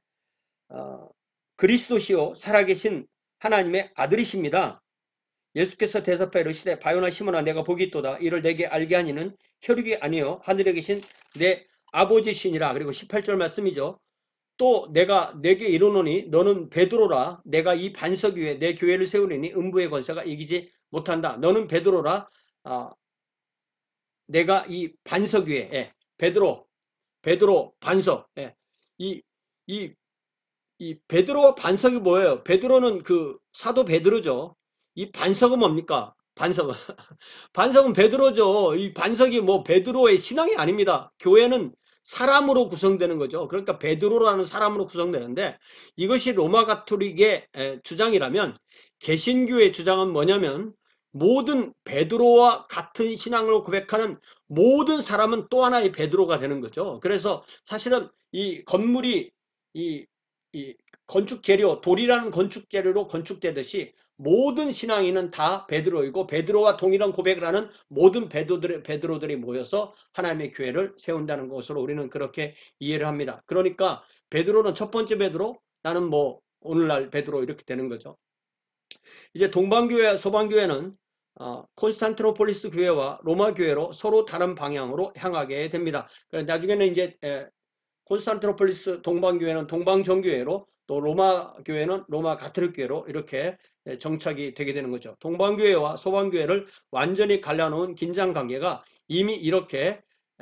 그리스도시요 살아계신 하나님의 아들이십니다. 예수께서 대답하여 이르시되 바요나 시몬아 내가 복이 있도다. 이를 내게 알게 하니는 혈육이 아니요 하늘에 계신 내 아버지시니라. 그리고 18절 말씀이죠. 또 내가 내게 이르노니 너는 베드로라. 내가 이 반석 위에 내 교회를 세우리니 음부의 권세가 이기지 못한다. 너는 베드로라. 내가 이 반석 위에, 예, 베드로 반석, 예, 이, 이, 이 베드로 반석이 뭐예요? 베드로는 그 사도 베드로죠. 이 반석은 뭡니까? 반석은 반석은 베드로죠. 이 반석이 뭐 베드로의 신앙이 아닙니다. 교회는 사람으로 구성되는 거죠. 그러니까 베드로라는 사람으로 구성되는데 이것이 로마 가톨릭의 주장이라면 개신교의 주장은 뭐냐면 모든 베드로와 같은 신앙을 고백하는 모든 사람은 또 하나의 베드로가 되는 거죠. 그래서 사실은 이 건물이 이, 이 건축 재료, 돌이라는 건축 재료로 건축되듯이 모든 신앙인은 다 베드로이고 베드로와 동일한 고백을 하는 모든 베드로들이 모여서 하나님의 교회를 세운다는 것으로 우리는 그렇게 이해를 합니다. 그러니까 베드로는 첫 번째 베드로, 나는 뭐 오늘날 베드로 이렇게 되는 거죠. 이제 동방교회와 서방교회는 콘스탄티노폴리스 교회와 로마 교회로 서로 다른 방향으로 향하게 됩니다. 나중에는 이제 콘스탄티노폴리스 동방교회는 동방정교회로 또 로마 교회는 로마 가톨릭 교회로 이렇게 정착이 되게 되는 거죠. 동방교회와 서방교회를 완전히 갈라놓은 긴장 관계가 이미 이렇게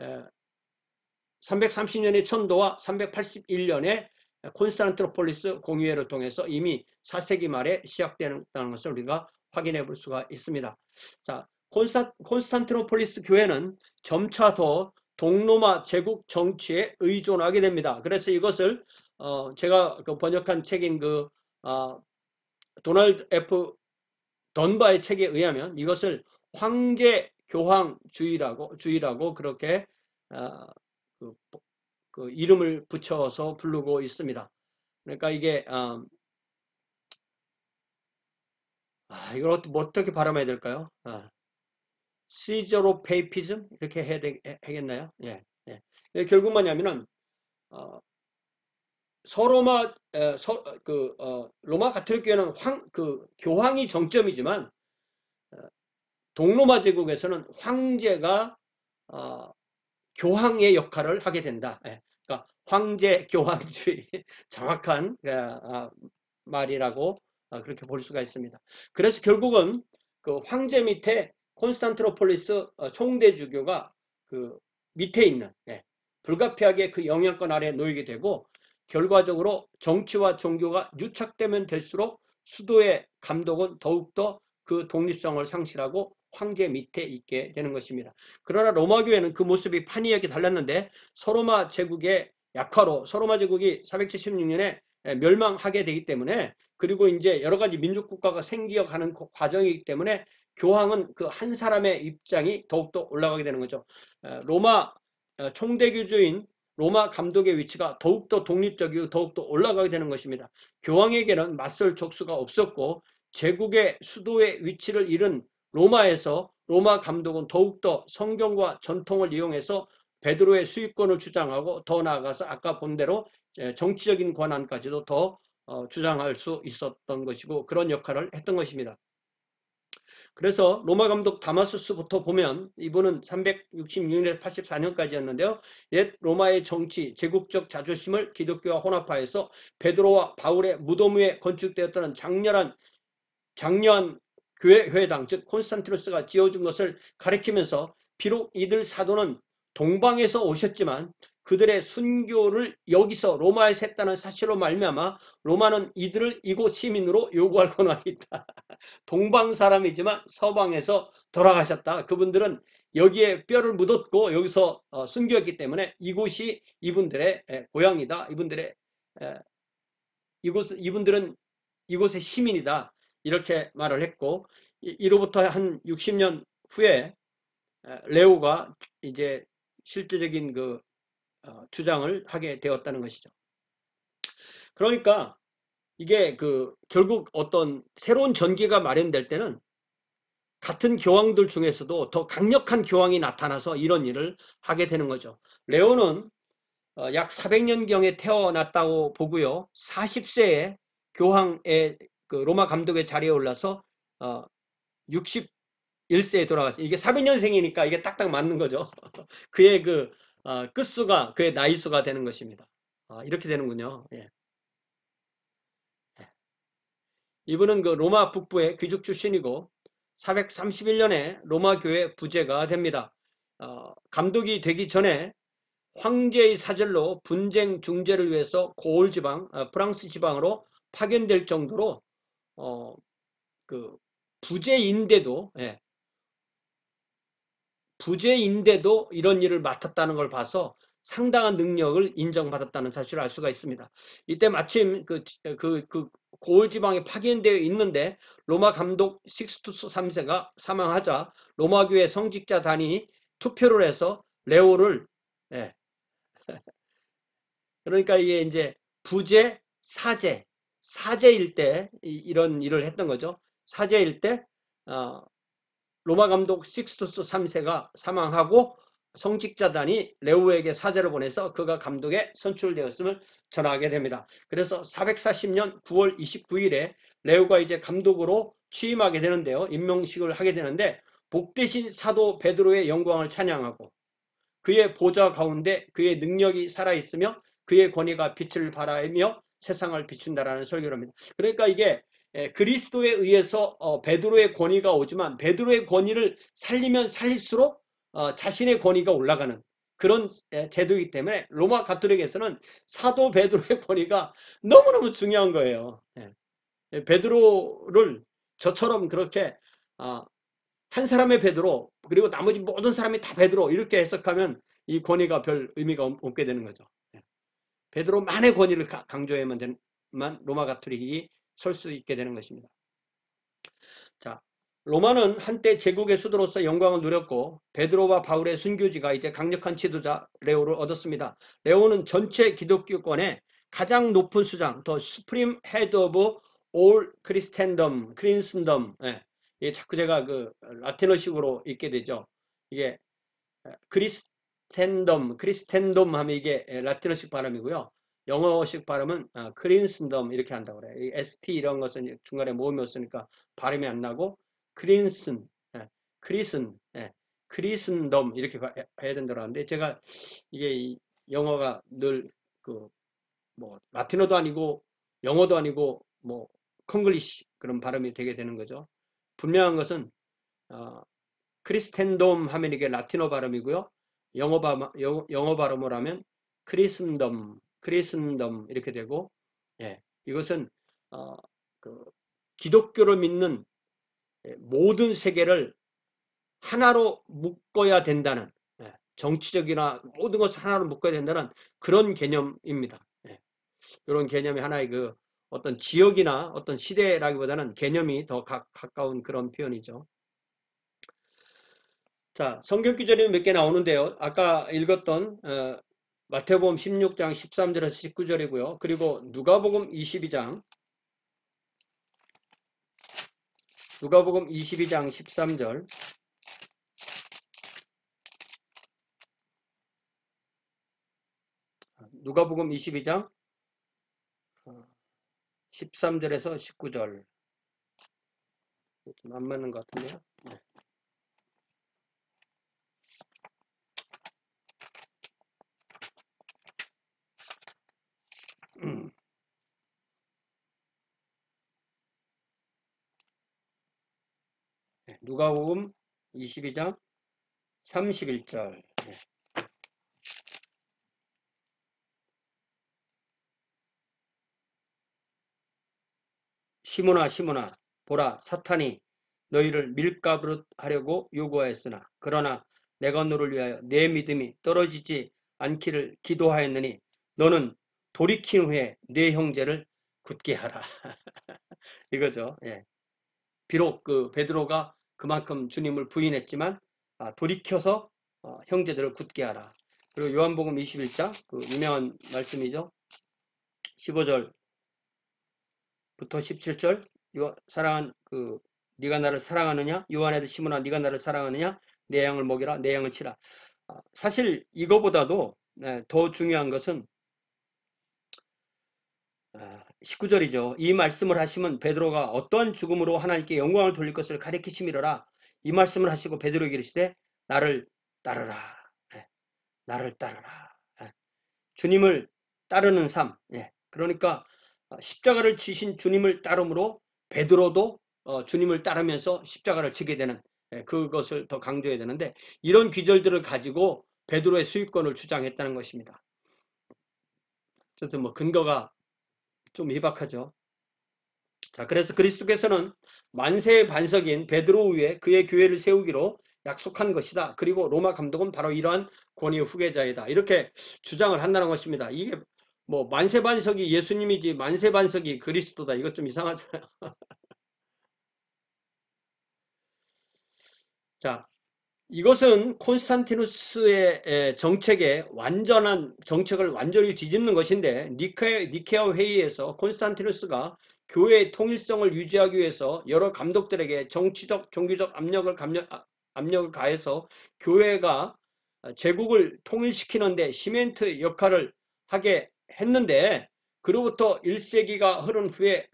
330년의 천도와 381년의 콘스탄티노폴리스 공의회를 통해서 이미 4세기 말에 시작되는 것을 우리가 확인해 볼 수가 있습니다. 자, 콘스탄티노폴리스 교회는 점차 더 동로마 제국 정치에 의존하게 됩니다. 그래서 이것을 제가 그 번역한 책인 그 도널드 F. 던바의 책에 의하면 이것을 황제 교황주의라고 그렇게 그, 그 이름을 붙여서 부르고 있습니다. 그러니까 이게 이걸 어떻게 발음해야 될까요? 시저로 페이피즘 이렇게 해야겠나요? 예, 예. 결국 뭐냐면은 서로마 로마 가톨릭 교회는 교황이 정점이지만 동로마 제국에서는 황제가 교황의 역할을 하게 된다. 예. 그러니까 황제 교황주의 정확한 말이라고 그렇게 볼 수가 있습니다. 그래서 결국은 그 황제 밑에 콘스탄티노폴리스 총대주교가 그 밑에 있는 불가피하게 그 영향권 아래에 놓이게 되고 결과적으로 정치와 종교가 유착되면 될수록 수도의 감독은 더욱더 그 독립성을 상실하고 황제 밑에 있게 되는 것입니다. 그러나 로마 교회는 그 모습이 판이하게 달랐는데 서로마 제국의 약화로 서로마 제국이 476년에 멸망하게 되기 때문에 그리고 이제 여러 가지 민족 국가가 생겨가는 과정이기 때문에 교황은 그 한 사람의 입장이 더욱더 올라가게 되는 거죠. 로마 총대교주인 로마 감독의 위치가 더욱더 독립적이고 더욱더 올라가게 되는 것입니다. 교황에게는 맞설 적수가 없었고 제국의 수도의 위치를 잃은 로마에서 로마 감독은 더욱더 성경과 전통을 이용해서 베드로의 수익권을 주장하고 더 나아가서 아까 본 대로 정치적인 권한까지도 더 주장할 수 있었던 것이고 그런 역할을 했던 것입니다. 그래서 로마 감독 다마수스부터 보면 이분은 366년에서 84년까지였는데요. 옛 로마의 정치, 제국적 자존심을 기독교와 혼합하여서 베드로와 바울의 무덤 위에 건축되었던 장렬한 교회 회당, 즉 콘스탄티노스가 지어준 것을 가리키면서 비록 이들 사도는 동방에서 오셨지만 그들의 순교를 여기서 로마에서 했다는 사실로 말미암아 로마는 이들을 이곳 시민으로 요구할 권한이 있다. 동방 사람이지만 서방에서 돌아가셨다. 그분들은 여기에 뼈를 묻었고 여기서 순교했기 때문에 이곳이 이분들의 고향이다. 이분들은 이곳의 시민이다. 이렇게 말을 했고 이로부터 한 60년 후에 레오가 이제 실질적인 그 주장을 하게 되었다는 것이죠. 그러니까 이게 결국 어떤 새로운 전기가 마련될 때는 같은 교황들 중에서도 더 강력한 교황이 나타나서 이런 일을 하게 되는 거죠. 레오는 약 400년경에 태어났다고 보고요. 40세에 교황의 그 로마 감독의 자리에 올라서 61세에 돌아갔어요. 이게 400년생이니까 이게 딱딱 맞는 거죠. 그의 끝수가 그의 나이수가 되는 것입니다. 이렇게 되는군요. 예. 이분은 그 로마 북부의 귀족 출신이고 431년에 로마 교회 부제가 됩니다. 감독이 되기 전에 황제의 사절로 분쟁 중재를 위해서 고을 지방, 프랑스 지방으로 파견될 정도로 그 부재인데도 예, 부재인데도 이런 일을 맡았다는 걸 봐서 상당한 능력을 인정받았다는 사실을 알 수가 있습니다. 이때 마침 그 고을 지방에 파견되어 있는데 로마 감독 식스투스 3세가 사망하자 로마 교회 성직자단이 투표를 해서 레오를 예, 그러니까 이게 이제 부재, 사재, 사재일 때 이런 일을 했던 거죠. 사재일 때 로마 감독 식스투스 3세가 사망하고 성직자단이 레오에게 사제를 보내서 그가 감독에 선출되었음을 전하게 됩니다. 그래서 440년 9월 29일에 레오가 이제 감독으로 취임하게 되는데요. 임명식을 하게 되는데 복되신 사도 베드로의 영광을 찬양하고 그의 보좌 가운데 그의 능력이 살아있으며 그의 권위가 빛을 발하며 세상을 비춘다라는 설교를 합니다. 그러니까 이게 그리스도에 의해서 베드로의 권위가 오지만 베드로의 권위를 살리면 살릴수록 자신의 권위가 올라가는 그런 제도이기 때문에 로마 가톨릭에서는 사도 베드로의 권위가 너무너무 중요한 거예요. 베드로를 저처럼 그렇게 한 사람의 베드로 그리고 나머지 모든 사람이 다 베드로 이렇게 해석하면 이 권위가 별 의미가 없게 되는 거죠. 베드로만의 권위를 강조해야만 로마 가톨릭이 설 수 있게 되는 것입니다. 자, 로마는 한때 제국의 수도로서 영광을 누렸고 베드로와 바울의 순교지가 이제 강력한 지도자 레오를 얻었습니다. 레오는 전체 기독교권의 가장 높은 수장, 더 수프림 헤드 오브 올 크리스텐덤, 크린슨덤. 예, 자꾸 제가 그 라틴어식으로 읽게 되죠. 이게 크리스텐덤 하면 이게 라틴어식 발음이고요. 영어식 발음은 크린슨덤 이렇게 한다고 그래요. 이 ST 이런 것은 중간에 모음이 없으니까 발음이 안 나고 크린슨, 크리슨, 크리슨덤 이렇게 해야 된다고 하는데 제가 이게 영어가 늘 그 뭐 라틴어도 아니고 영어도 아니고 뭐 콩글리시 그런 발음이 되게 되는 거죠. 분명한 것은 크리스텐돔 하면 이게 라틴어 발음이고요. 영어 발음으로 하면 크리슨덤 이렇게 되고, 예, 이것은 그 기독교를 믿는 모든 세계를 하나로 묶어야 된다는 정치적이나 모든 것을 하나로 묶어야 된다는 그런 개념입니다. 이런 개념이 하나의 그 어떤 지역이나 어떤 시대라기보다는 개념이 더 가까운 그런 표현이죠. 자, 성경 구절이 몇 개 나오는데요. 아까 읽었던 마태복음 16장 13절에서 19절이고요. 그리고 누가복음 22장 13절 누가복음 22장 13절에서 19절 좀 안 맞는 것 같은데요. 네. 누가복음 22장 31절 시몬아 보라 사탄이 너희를 밀가부릇 하려고 요구하였으나 그러나 내가 너를 위하여 내 믿음이 떨어지지 않기를 기도하였느니 너는 돌이킨 후에 내 형제를 굳게 하라. 이거죠. 예. 비록 그 베드로가 그만큼 주님을 부인했지만 돌이켜서 형제들을 굳게 하라. 그리고 요한복음 21장 그 유명한 말씀이죠. 15절부터 17절 이거 사랑한 그 네가 나를 사랑하느냐 요한의 시몬아 네가 나를 사랑하느냐 내 양을 먹이라 내 양을 치라. 사실 이거보다도 더 중요한 것은 19절이죠. 이 말씀을 하시면 베드로가 어떠한 죽음으로 하나님께 영광을 돌릴 것을 가리키심이로라. 이 말씀을 하시고 베드로에게 이르시되 나를 따르라. 나를 따르라. 주님을 따르는 삶. 그러니까 십자가를 지신 주님을 따름으로 베드로도 주님을 따르면서 십자가를 지게 되는 그것을 더 강조해야 되는데 이런 귀절들을 가지고 베드로의 수익권을 주장했다는 것입니다. 어쨌든 뭐 근거가 좀 희박하죠. 자, 그래서 그리스도께서는 만세의 반석인 베드로 위에 그의 교회를 세우기로 약속한 것이다. 그리고 로마 감독은 바로 이러한 권위의 후계자이다. 이렇게 주장을 한다는 것입니다. 이게 뭐 만세 반석이 예수님이지 만세 반석이 그리스도다. 이것 좀 이상하잖아요. 자, 이것은 콘스탄티누스의 정책에 완전한 정책을 완전히 뒤집는 것인데 니케아 회의에서 콘스탄티누스가 교회의 통일성을 유지하기 위해서 여러 감독들에게 정치적, 종교적 압력을 가해서 교회가 제국을 통일시키는데 시멘트 역할을 하게 했는데 그로부터 1세기가 흐른 후에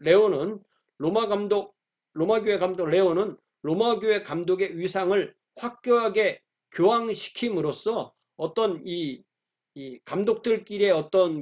로마교회 감독 레오는 로마교회 감독의 위상을 확고하게 교황시킴으로써 어떤 이 감독들끼리의 어떤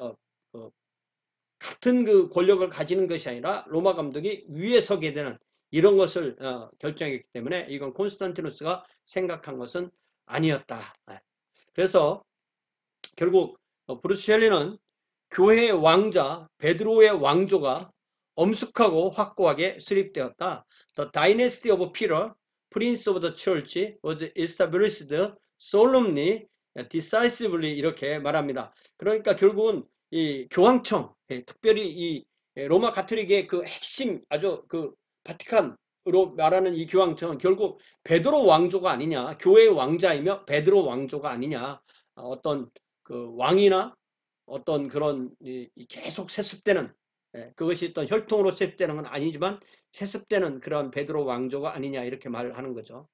같은 그 권력을 가지는 것이 아니라 로마 감독이 위에 서게 되는 이런 것을 결정했기 때문에 이건 콘스탄티누스가 생각한 것은 아니었다. 그래서 결국 브루스 셸리는 교회의 왕자 베드로의 왕조가 엄숙하고 확고하게 수립되었다. The dynasty of Peter, prince of the church, was established solemnly, decisively 이렇게 말합니다. 그러니까 결국은 이 교황청, 특별히 이 로마 가톨릭의 그 핵심 아주 그 바티칸으로 말하는 이 교황청은 결국 베드로 왕조가 아니냐, 교회의 왕자이며 베드로 왕조가 아니냐, 어떤 그 왕이나 어떤 그런 계속 세습되는 그것이 어떤 혈통으로 세습되는 건 아니지만 세습되는 그런 베드로 왕조가 아니냐 이렇게 말하는 거죠.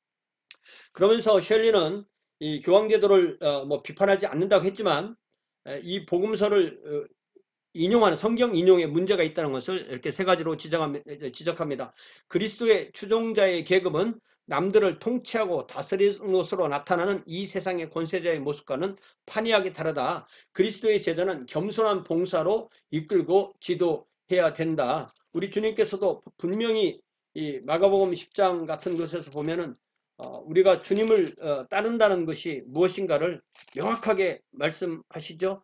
그러면서 셸리는 이 교황제도를 뭐 비판하지 않는다고 했지만 이 복음서를 인용하는 성경 인용에 문제가 있다는 것을 이렇게 세 가지로 지적합니다. 그리스도의 추종자의 계급은 남들을 통치하고 다스리는 것으로 나타나는 이 세상의 권세자의 모습과는 판이하게 다르다. 그리스도의 제자는 겸손한 봉사로 이끌고 지도해야 된다. 우리 주님께서도 분명히 이 마가복음 10장 같은 것에서 보면은 우리가 주님을 따른다는 것이 무엇인가를 명확하게 말씀하시죠.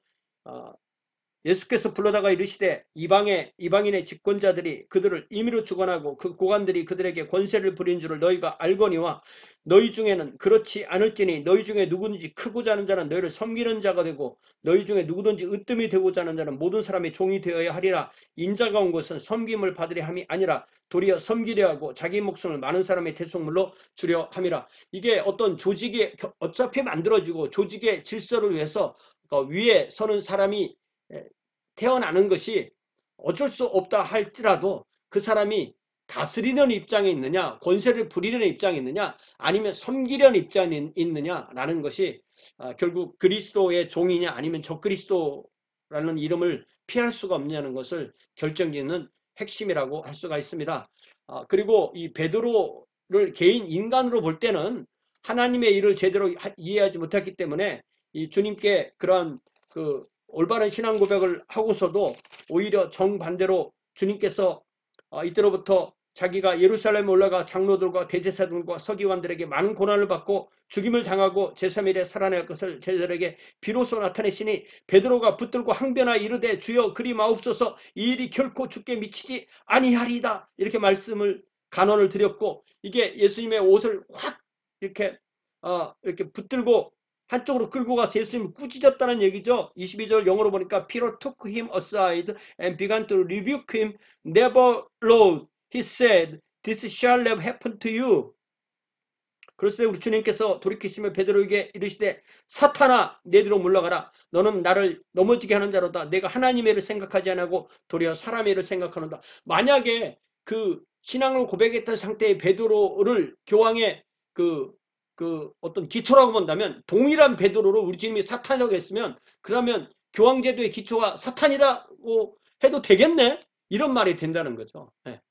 예수께서 불러다가 이르시되 이방인의 집권자들이 그들을 임의로 주관하고 그 고관들이 그들에게 권세를 부린 줄을 너희가 알거니와 너희 중에는 그렇지 않을지니 너희 중에 누구든지 크고자 하는 자는 너희를 섬기는 자가 되고 너희 중에 누구든지 으뜸이 되고자 하는 자는 모든 사람의 종이 되어야 하리라. 인자가 온 것은 섬김을 받으려 함이 아니라 도리어 섬기려 하고 자기 목숨을 많은 사람의 대속물로 주려 함이라. 이게 어떤 조직이 어차피 만들어지고 조직의 질서를 위해서 위에 서는 사람이 태어나는 것이 어쩔 수 없다 할지라도 그 사람이 다스리는 입장에 있느냐 권세를 부리는 입장에 있느냐 아니면 섬기려는 입장에 있느냐라는 것이 결국 그리스도의 종이냐 아니면 적그리스도라는 이름을 피할 수가 없느냐는 것을 결정짓는 핵심이라고 할 수가 있습니다. 그리고 이 베드로를 개인 인간으로 볼 때는 하나님의 일을 제대로 이해하지 못했기 때문에 이 주님께 그런 그 올바른 신앙 고백을 하고서도 오히려 정반대로 주님께서 이때로부터 자기가 예루살렘에 올라가 장로들과 대제사장들과 서기관들에게 많은 고난을 받고 죽임을 당하고 제3일에 살아날 것을 제자들에게 비로소 나타내시니 베드로가 붙들고 항변하여 이르되 주여 그리 마옵소서 이 일이 결코 주께 미치지 아니하리이다 이렇게 말씀을 간언을 드렸고 이게 예수님의 옷을 확 이렇게 붙들고 한쪽으로 끌고 가서 예수님을 꾸짖었다는 얘기죠. 22절 영어로 보니까 Peter took him aside and began to rebuke him. Never, Lord, he said, this shall never happen to you. 그래서 우리 주님께서 돌이키시며 베드로에게 이르시되 사탄아 내 뒤로 물러가라. 너는 나를 넘어지게 하는 자로다. 내가 하나님의 일을 생각하지 않고 도리어 사람의 일을 생각하는다. 만약에 그 신앙을 고백했던 상태의 베드로를 교황의 그 어떤 기초라고 본다면 동일한 베드로로 우리 주님이 사탄이라고 했으면 그러면 교황제도의 기초가 사탄이라고 해도 되겠네? 이런 말이 된다는 거죠. 네.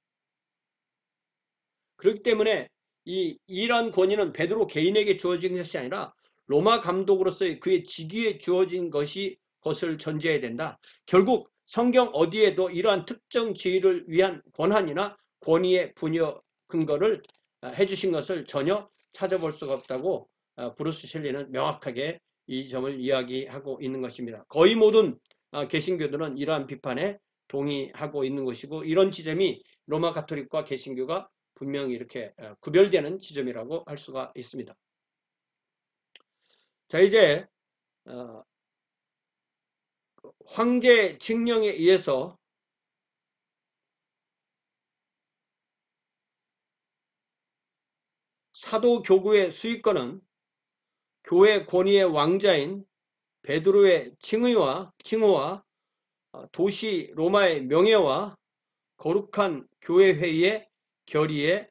그렇기 때문에 이러한 권위는 베드로 개인에게 주어진 것이 아니라 로마 감독으로서의 그의 직위에 주어진 것을 전제해야 된다. 결국 성경 어디에도 이러한 특정 지위를 위한 권한이나 권위의 분여 근거를 해주신 것을 전혀 찾아볼 수가 없다고 브루스 셸리는 명확하게 이 점을 이야기하고 있는 것입니다. 거의 모든 개신교들은 이러한 비판에 동의하고 있는 것이고, 이런 지점이 로마 가톨릭과 개신교가 분명히 이렇게 구별되는 지점이라고 할 수가 있습니다. 자, 이제 황제 칙령에 의해서 사도교구의 수익권은 교회 권위의 왕자인 베드로의 칭호와 도시 로마의 명예와 거룩한 교회 회의의 결의에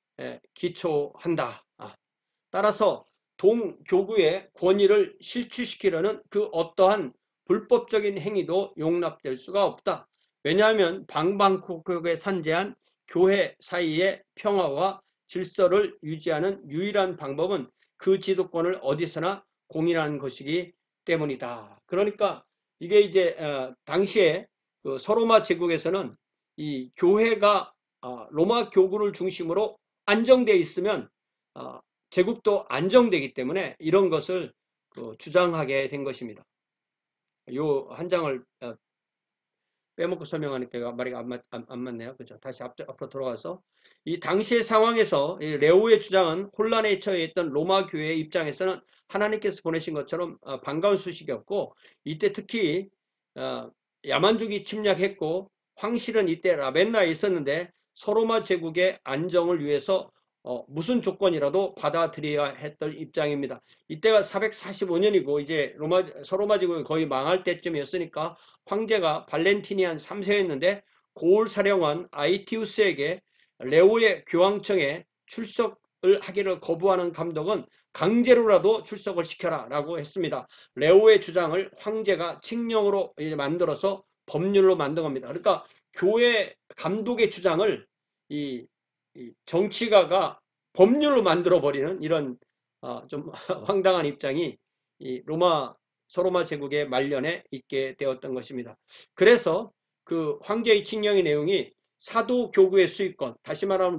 기초한다. 따라서 동교구의 권위를 실추시키려는 그 어떠한 불법적인 행위도 용납될 수가 없다. 왜냐하면 방방곡곡에 산재한 교회 사이의 평화와 질서를 유지하는 유일한 방법은 그 지도권을 어디서나 공인하는 것이기 때문이다. 그러니까 이게 이제 당시에 그 서로마 제국에서는 이 교회가 로마 교구를 중심으로 안정되어 있으면 제국도 안정되기 때문에 이런 것을 주장하게 된 것입니다. 요 한 장을 빼먹고 설명하니까 말이 안 맞네요. 그죠? 다시 앞으로 돌아가서 이 당시의 상황에서 이 레오의 주장은 혼란에 처해 있던 로마 교회의 입장에서는 하나님께서 보내신 것처럼 반가운 소식이었고, 이때 특히 야만족이 침략했고 황실은 이때 라벤나에 있었는데 서로마 제국의 안정을 위해서 무슨 조건이라도 받아들여야 했던 입장입니다. 이때가 445년이고 이제 서로마 제국이 거의 망할 때쯤이었으니까 황제가 발렌티니안 3세였는데 고을 사령관 아이티우스에게 레오의 교황청에 출석을 하기를 거부하는 감독은 강제로라도 출석을 시켜라 라고 했습니다. 레오의 주장을 황제가 칙령으로 만들어서 법률로 만든 겁니다. 그러니까 교회 감독의 주장을 이 정치가가 법률로 만들어버리는 이런 좀 황당한 입장이 이 서로마 제국의 말년에 있게 되었던 것입니다. 그래서 그 황제의 칙령의 내용이 사도 교구의 수익권, 다시 말하면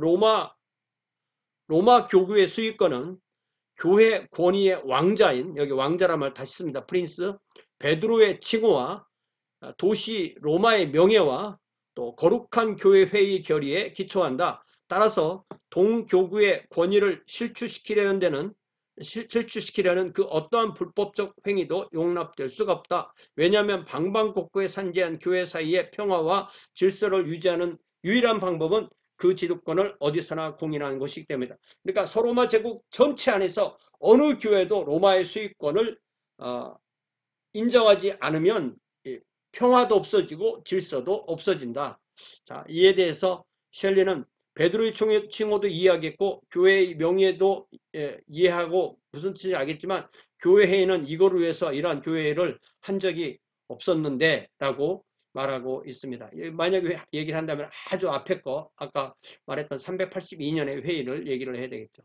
로마 교구의 수익권은 교회 권위의 왕자인, 여기 왕자란 말 다시 씁니다. 프린스 베드로의 칭호와 도시 로마의 명예와 또 거룩한 교회 회의 결의에 기초한다. 따라서 동교구의 권위를 실추시키려는 그 어떠한 불법적 행위도 용납될 수가 없다. 왜냐하면 방방곡곡에 산재한 교회 사이의 평화와 질서를 유지하는 유일한 방법은 그 지도권을 어디서나 공인하는 것이기 때문이다. 그러니까 서로마 제국 전체 안에서 어느 교회도 로마의 수익권을 인정하지 않으면 평화도 없어지고 질서도 없어진다. 자, 이에 대해서 셸리는 베드로의 칭호도 이해하겠고 교회의 명예도 이해하고 무슨 뜻인지 알겠지만 교회 회의는 이거를 위해서 이러한 교회를 한 적이 없었는데 라고 말하고 있습니다. 만약에 얘기를 한다면 아주 앞에 거 아까 말했던 382년의 회의를 얘기를 해야 되겠죠.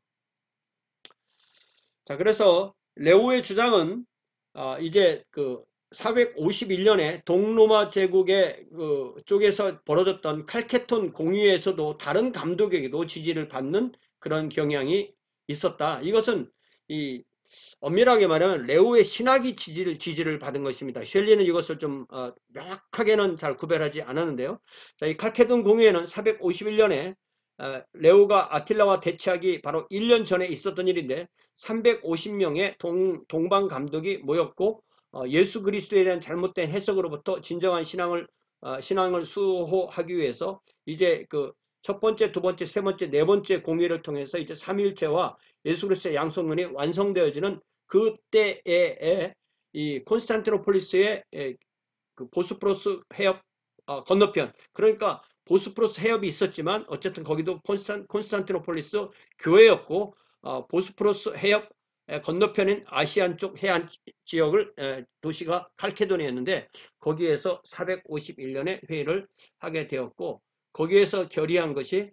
자, 그래서 레오의 주장은 이제 그 451년에 동로마 제국의 쪽에서 벌어졌던 칼케톤 공의회에서도 다른 감독에게도 지지를 받는 그런 경향이 있었다. 이것은 엄밀하게 말하면 레오의 신학이 지지를 받은 것입니다. 셸리는 이것을 좀 명확하게는 잘 구별하지 않았는데요. 자, 이 칼케톤 공의회는 451년에 레오가 아틸라와 대치하기 바로 1년 전에 있었던 일인데 350명의 동방 감독이 모였고 예수 그리스도에 대한 잘못된 해석으로부터 진정한 신앙을 수호하기 위해서 이제 그 첫 번째, 두 번째, 세 번째, 네 번째 공의를 통해서 이제 삼위일체와 예수 그리스도의 양성론이 완성되어지는 그때에 이 콘스탄티노폴리스의 그 보스포러스 해협 건너편, 그러니까 보스포러스 해협이 있었지만 어쨌든 거기도 콘스탄티노폴리스 교회였고 보스포러스 해협 건너편인 아시안 쪽 해안 지역을 도시가 칼케도니였는데 거기에서 451년에 회의를 하게 되었고 거기에서 결의한 것이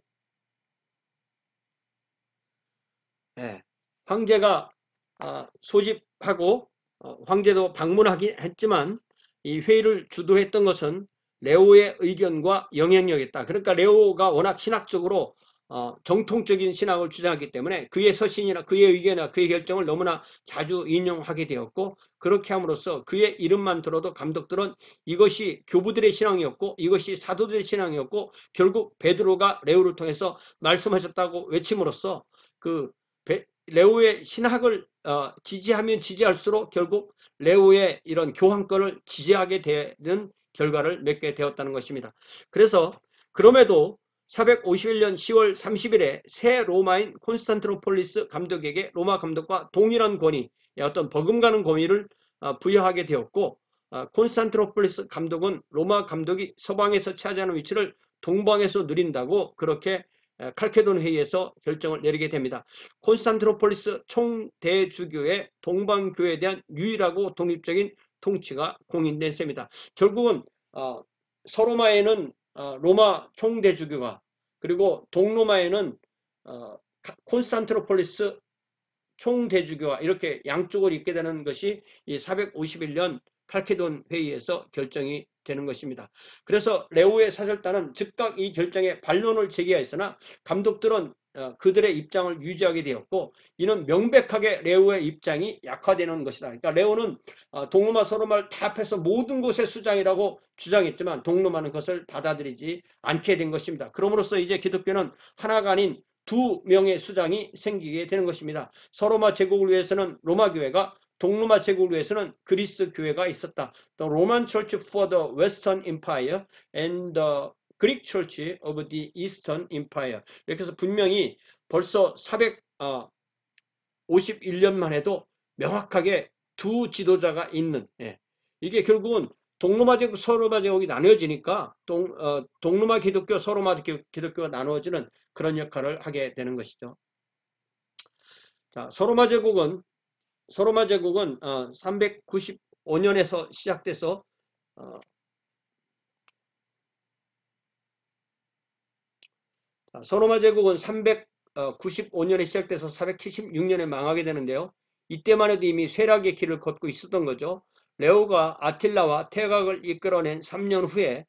황제가 소집하고 황제도 방문하긴 했지만 이 회의를 주도했던 것은 레오의 의견과 영향력이었다. 그러니까 레오가 워낙 신학적으로 정통적인 신학을 주장하기 때문에 그의 서신이나 그의 의견이나 그의 결정을 너무나 자주 인용하게 되었고, 그렇게 함으로써 그의 이름만 들어도 감독들은 이것이 교부들의 신앙이었고 이것이 사도들의 신앙이었고 결국 베드로가 레오를 통해서 말씀하셨다고 외침으로써 그 레오의 신학을 지지하면 지지할수록 결국 레오의 이런 교황권을 지지하게 되는 결과를 맺게 되었다는 것입니다. 그래서 그럼에도 451년 10월 30일에 새 로마인 콘스탄티노폴리스 감독에게 로마 감독과 동일한 권위, 어떤 버금가는 권위를 부여하게 되었고, 콘스탄티노폴리스 감독은 로마 감독이 서방에서 차지하는 위치를 동방에서 누린다고 그렇게 칼케돈 회의에서 결정을 내리게 됩니다. 콘스탄티노폴리스 총대주교의 동방교회에 대한 유일하고 독립적인 통치가 공인된 셈이다. 결국은 서로마에는 로마 총대주교가, 그리고 동로마에는 콘스탄티노폴리스 총대주교가 이렇게 양쪽을 잇게 되는 것이 이 451년 칼케돈 회의에서 결정이 되는 것입니다. 그래서 레오의 사절단은 즉각 이 결정에 반론을 제기하였으나 감독들은 그들의 입장을 유지하게 되었고, 이는 명백하게 레오의 입장이 약화되는 것이다. 그러니까 레오는 동로마 서로마를 다 합해서 모든 곳의 수장이라고 주장했지만 동로마는 그것을 받아들이지 않게 된 것입니다. 그럼으로써 이제 기독교는 하나가 아닌 두 명의 수장이 생기게 되는 것입니다. 서로마 제국을 위해서는 로마 교회가, 동로마 제국을 위해서는 그리스 교회가 있었다. The Roman Church for the Western Empire and the Greek Church of the Eastern Empire. 이렇게 해서 분명히 벌써 451년만 해도 명확하게 두 지도자가 있는, 이게 결국은 동로마 제국, 서로마 제국이 나누어지니까 동로마 기독교, 서로마 기독교가 나누어지는 그런 역할을 하게 되는 것이죠. 자, 서로마 제국은 395년에서 시작돼서 서로마 제국은 395년에 시작돼서 476년에 망하게 되는데요. 이때만 해도 이미 쇠락의 길을 걷고 있었던 거죠. 레오가 아틸라와 퇴각을 이끌어낸 3년 후에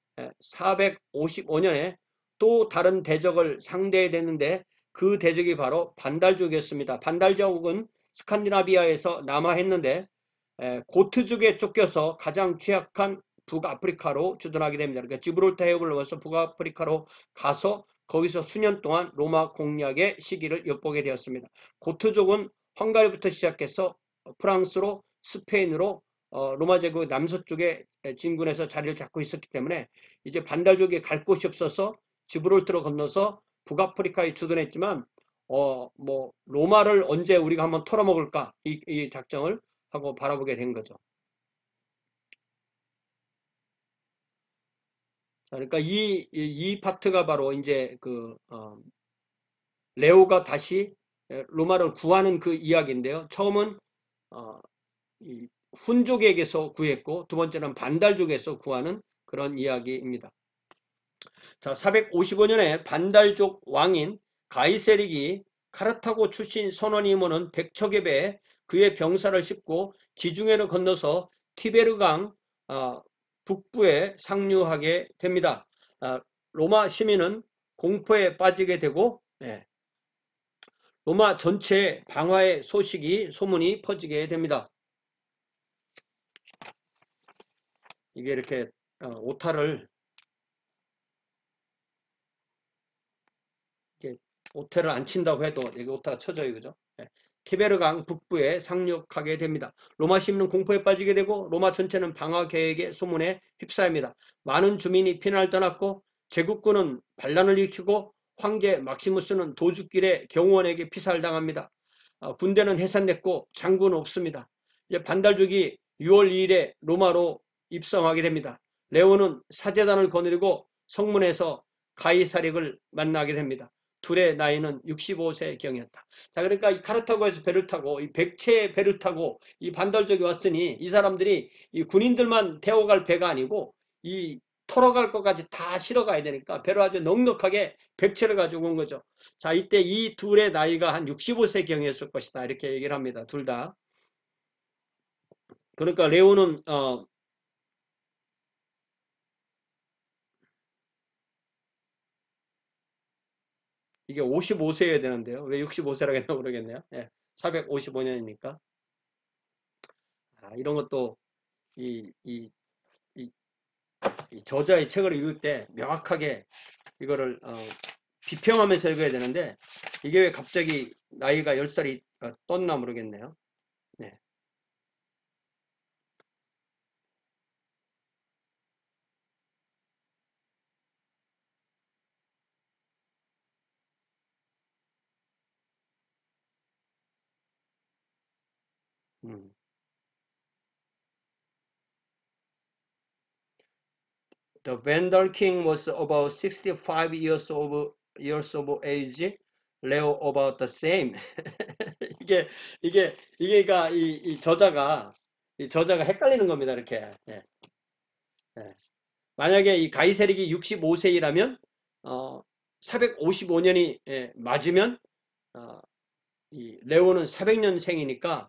455년에 또 다른 대적을 상대해야 되는데 그 대적이 바로 반달족이었습니다. 반달족은 스칸디나비아에서 남하했는데 고트족에 쫓겨서 가장 취약한 북아프리카로 주둔하게 됩니다. 그러니까 지브롤타 해협을 넘어서 북아프리카로 가서 거기서 수년 동안 로마 공략의 시기를 엿보게 되었습니다. 고트족은 헝가리부터 시작해서 프랑스로, 스페인으로 로마 제국 남서쪽에 진군해서 자리를 잡고 있었기 때문에 이제 반달족이 갈 곳이 없어서 지브롤터로 건너서 북아프리카에 주둔했지만 뭐 로마를 언제 우리가 한번 털어먹을까, 이 작정을 하고 바라보게 된 거죠. 그러니까 이 파트가 바로 이제 레오가 다시 로마를 구하는 그 이야기인데요. 처음은 이 훈족에게서 구했고 두 번째는 반달족에서 구하는 그런 이야기입니다. 자, 455년에 반달족 왕인 가이세릭이 카르타고 출신 선원이 모는 백척에 배해 그의 병사를 싣고 지중해를 건너서 티베르강 북부에 상륙하게 됩니다. 로마 시민은 공포에 빠지게 되고 로마 전체에 방화의 소문이 퍼지게 됩니다. 이게 이렇게 오타를 안 친다고 해도 이게 오타가 쳐져요, 그죠? 티베르강 북부에 상륙하게 됩니다. 로마 시민은 공포에 빠지게 되고 로마 전체는 방화 계획의 소문에 휩싸입니다. 많은 주민이 피난을 떠났고 제국군은 반란을 일으키고 황제 막시무스는 도주길에 경호원에게 피살당합니다. 군대는 해산됐고 장군은 없습니다. 이제 반달족이 6월 2일에 로마로 입성하게 됩니다. 레오는 사제단을 거느리고 성문에서 가이사릭을 만나게 됩니다. 둘의 나이는 65세경이었다. 자, 그러니까 이 카르타고에서 배를 타고 이 백채의 배를 타고 이 반달족이 왔으니 이 사람들이 이 군인들만 태워갈 배가 아니고 이 털어갈 것까지 다 실어가야 되니까 배를 아주 넉넉하게 백채를 가지고 온 거죠. 자, 이때 이 둘의 나이가 한 65세경이었을 것이다. 이렇게 얘기를 합니다. 둘 다. 그러니까 레오는 이게 55세여야 되는데요. 왜 65세라고 했나 모르겠네요. 예, 455년이니까. 이런 것도 이, 이, 이, 이 저자의 책을 읽을 때 명확하게 이거를 비평하면서 읽어야 되는데 이게 왜 갑자기 나이가 10살이 떴나 모르겠네요. 네. 음. The Vandal King was about 65 years of age. Leo about the same. 이게 이게가 이 저자가 헷갈리는 겁니다. 이렇게. 예, 예. 만약에 이 가이세릭이 65세이라면 455년이 맞으면 이 레오는 400년생이니까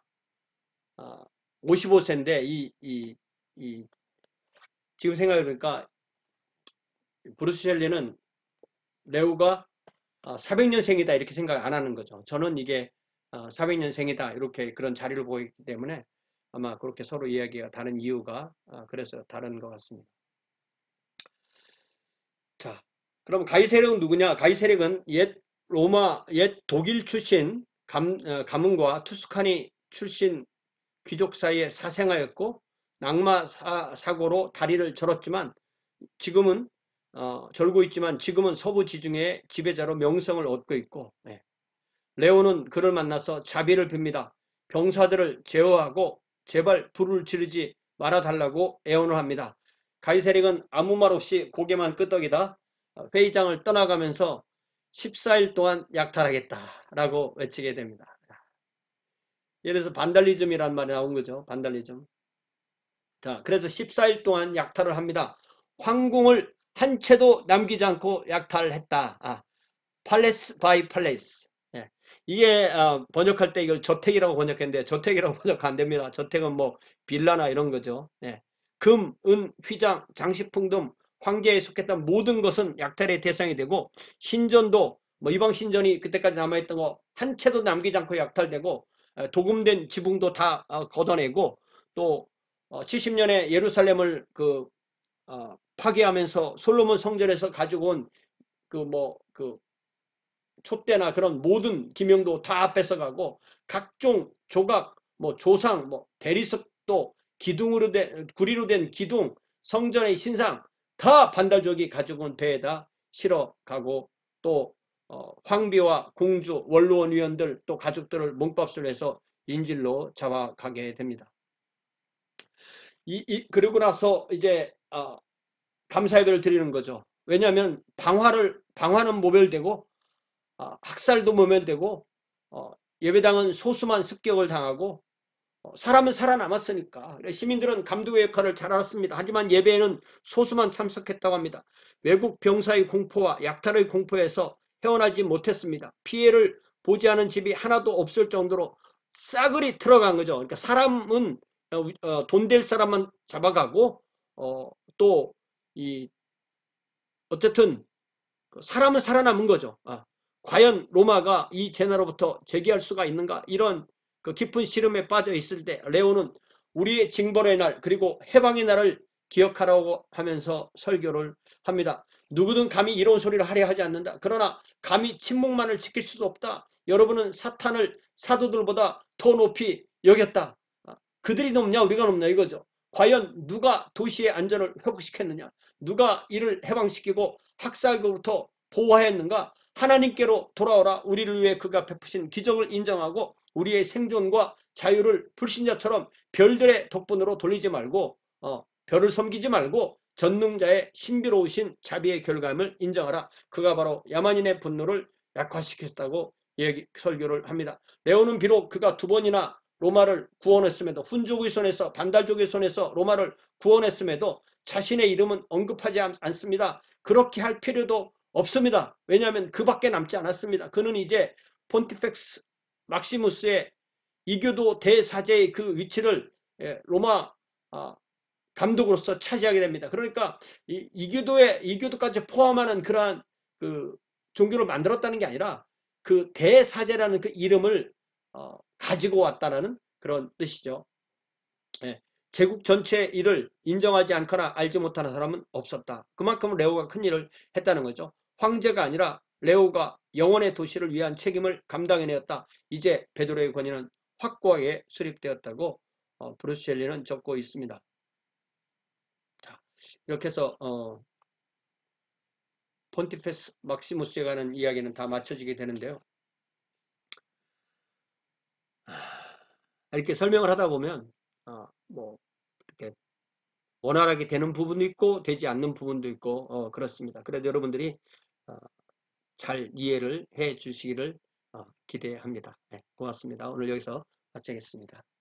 55세인데 이 지금 생각해보니까 브루스 셸리는 레오가 400년생이다 이렇게 생각 안 하는 거죠. 저는 이게 400년생이다 이렇게 그런 자료를 보고 있기 때문에 아마 그렇게 서로 이야기가 다른 이유가 그래서 다른 것 같습니다. 자, 그럼 가이세력은 누구냐? 가이세력은 옛 독일 출신 가문과 투스카니 출신 귀족 사이의 사생아였고 낙마 사고로 다리를 절었지만 지금은 절고 있지만 지금은 서부 지중해의 지배자로 명성을 얻고 있고 레오는 그를 만나서 자비를 빕니다. 병사들을 제어하고 제발 불을 지르지 말아달라고 애원을 합니다. 가이세릭은 아무 말 없이 고개만 끄덕이다 회의장을 떠나가면서 14일 동안 약탈하겠다라고 외치게 됩니다. 예를 들어서 반달리즘이란 말이 나온 거죠. 반달리즘. 자, 그래서 14일 동안 약탈을 합니다. 황궁을 한 채도 남기지 않고 약탈을 했다. 팔레스 바이 팔레스. 예. 이게 번역할 때 이걸 저택이라고 번역했는데 저택이라고 번역 안 됩니다. 저택은 뭐 빌라나 이런 거죠. 예. 금, 은, 휘장, 장식품 등 황제에 속했던 모든 것은 약탈의 대상이 되고 신전도 뭐 이방 신전이 그때까지 남아있던 거 한 채도 남기지 않고 약탈되고 도금된 지붕도 다 걷어내고 또 70년에 예루살렘을 파괴하면서 솔로몬 성전에서 가지고 온 그 촛대나 그런 모든 기명도 다 뺏어가고 각종 조각, 뭐 조상, 뭐 대리석도 구리로 된 기둥, 성전의 신상 다 반달족이 가지고 온 배에다 실어가고 또 황비와 공주, 원로원 위원들 또 가족들을 몸값을 해서 인질로 잡아가게 됩니다. 그러고 나서 이제 감사예배를 드리는 거죠. 왜냐하면 방화는 모멸되고 학살도 모멸되고 예배당은 소수만 습격을 당하고 사람은 살아남았으니까 시민들은 감독의 역할을 잘 알았습니다. 하지만 예배에는 소수만 참석했다고 합니다. 외국 병사의 공포와 약탈의 공포에서 헤어나지 못했습니다. 피해를 보지 않은 집이 하나도 없을 정도로 싸그리 들어간 거죠. 그러니까 사람은 돈 될 사람만 잡아가고 또 어쨌든 사람은 살아남은 거죠. 과연 로마가 이 제나로부터 제기할 수가 있는가? 이런 그 깊은 시름에 빠져 있을 때 레오는 우리의 징벌의 날 그리고 해방의 날을 기억하라고 하면서 설교를 합니다. 누구든 감히 이런 소리를 하려 하지 않는다. 그러나 감히 침묵만을 지킬 수도 없다. 여러분은 사탄을 사도들보다 더 높이 여겼다. 그들이 높냐 우리가 높냐 이거죠. 과연 누가 도시의 안전을 회복시켰느냐. 누가 이를 해방시키고 학살로부터 보호하였는가. 하나님께로 돌아오라. 우리를 위해 그가 베푸신 기적을 인정하고 우리의 생존과 자유를 불신자처럼 별들의 덕분으로 돌리지 말고 별을 섬기지 말고 전능자의 신비로우신 자비의 결과임을 인정하라. 그가 바로 야만인의 분노를 약화시켰다고 설교를 합니다. 레오는 비록 그가 두 번이나 로마를 구원했음에도 훈족의 손에서 반달족의 손에서 로마를 구원했음에도 자신의 이름은 언급하지 않습니다. 그렇게 할 필요도 없습니다. 왜냐하면 그밖에 남지 않았습니다. 그는 이제 폰티펙스 막시무스의 이교도 대사제의 그 위치를 로마 감독으로서 차지하게 됩니다. 그러니까 이교도까지 포함하는 그러한 그 종교를 만들었다는 게 아니라 그 대사제라는 그 이름을 가지고 왔다라는 그런 뜻이죠. 예. 제국 전체 일을 인정하지 않거나 알지 못하는 사람은 없었다. 그만큼 레오가 큰 일을 했다는 거죠. 황제가 아니라 레오가 영원의 도시를 위한 책임을 감당해내었다. 이제 베드로의 권위는 확고하게 수립되었다고 브루스 셸리는 적고 있습니다. 자, 이렇게 해서 폰티페스 막시무스에 관한 이야기는 다 마쳐지게 되는데요. 이렇게 설명을 하다 보면 뭐 이렇게 원활하게 되는 부분도 있고 되지 않는 부분도 있고 그렇습니다. 그래도 여러분들이 잘 이해를 해 주시기를 기대합니다. 네, 고맙습니다. 오늘 여기서 마치겠습니다.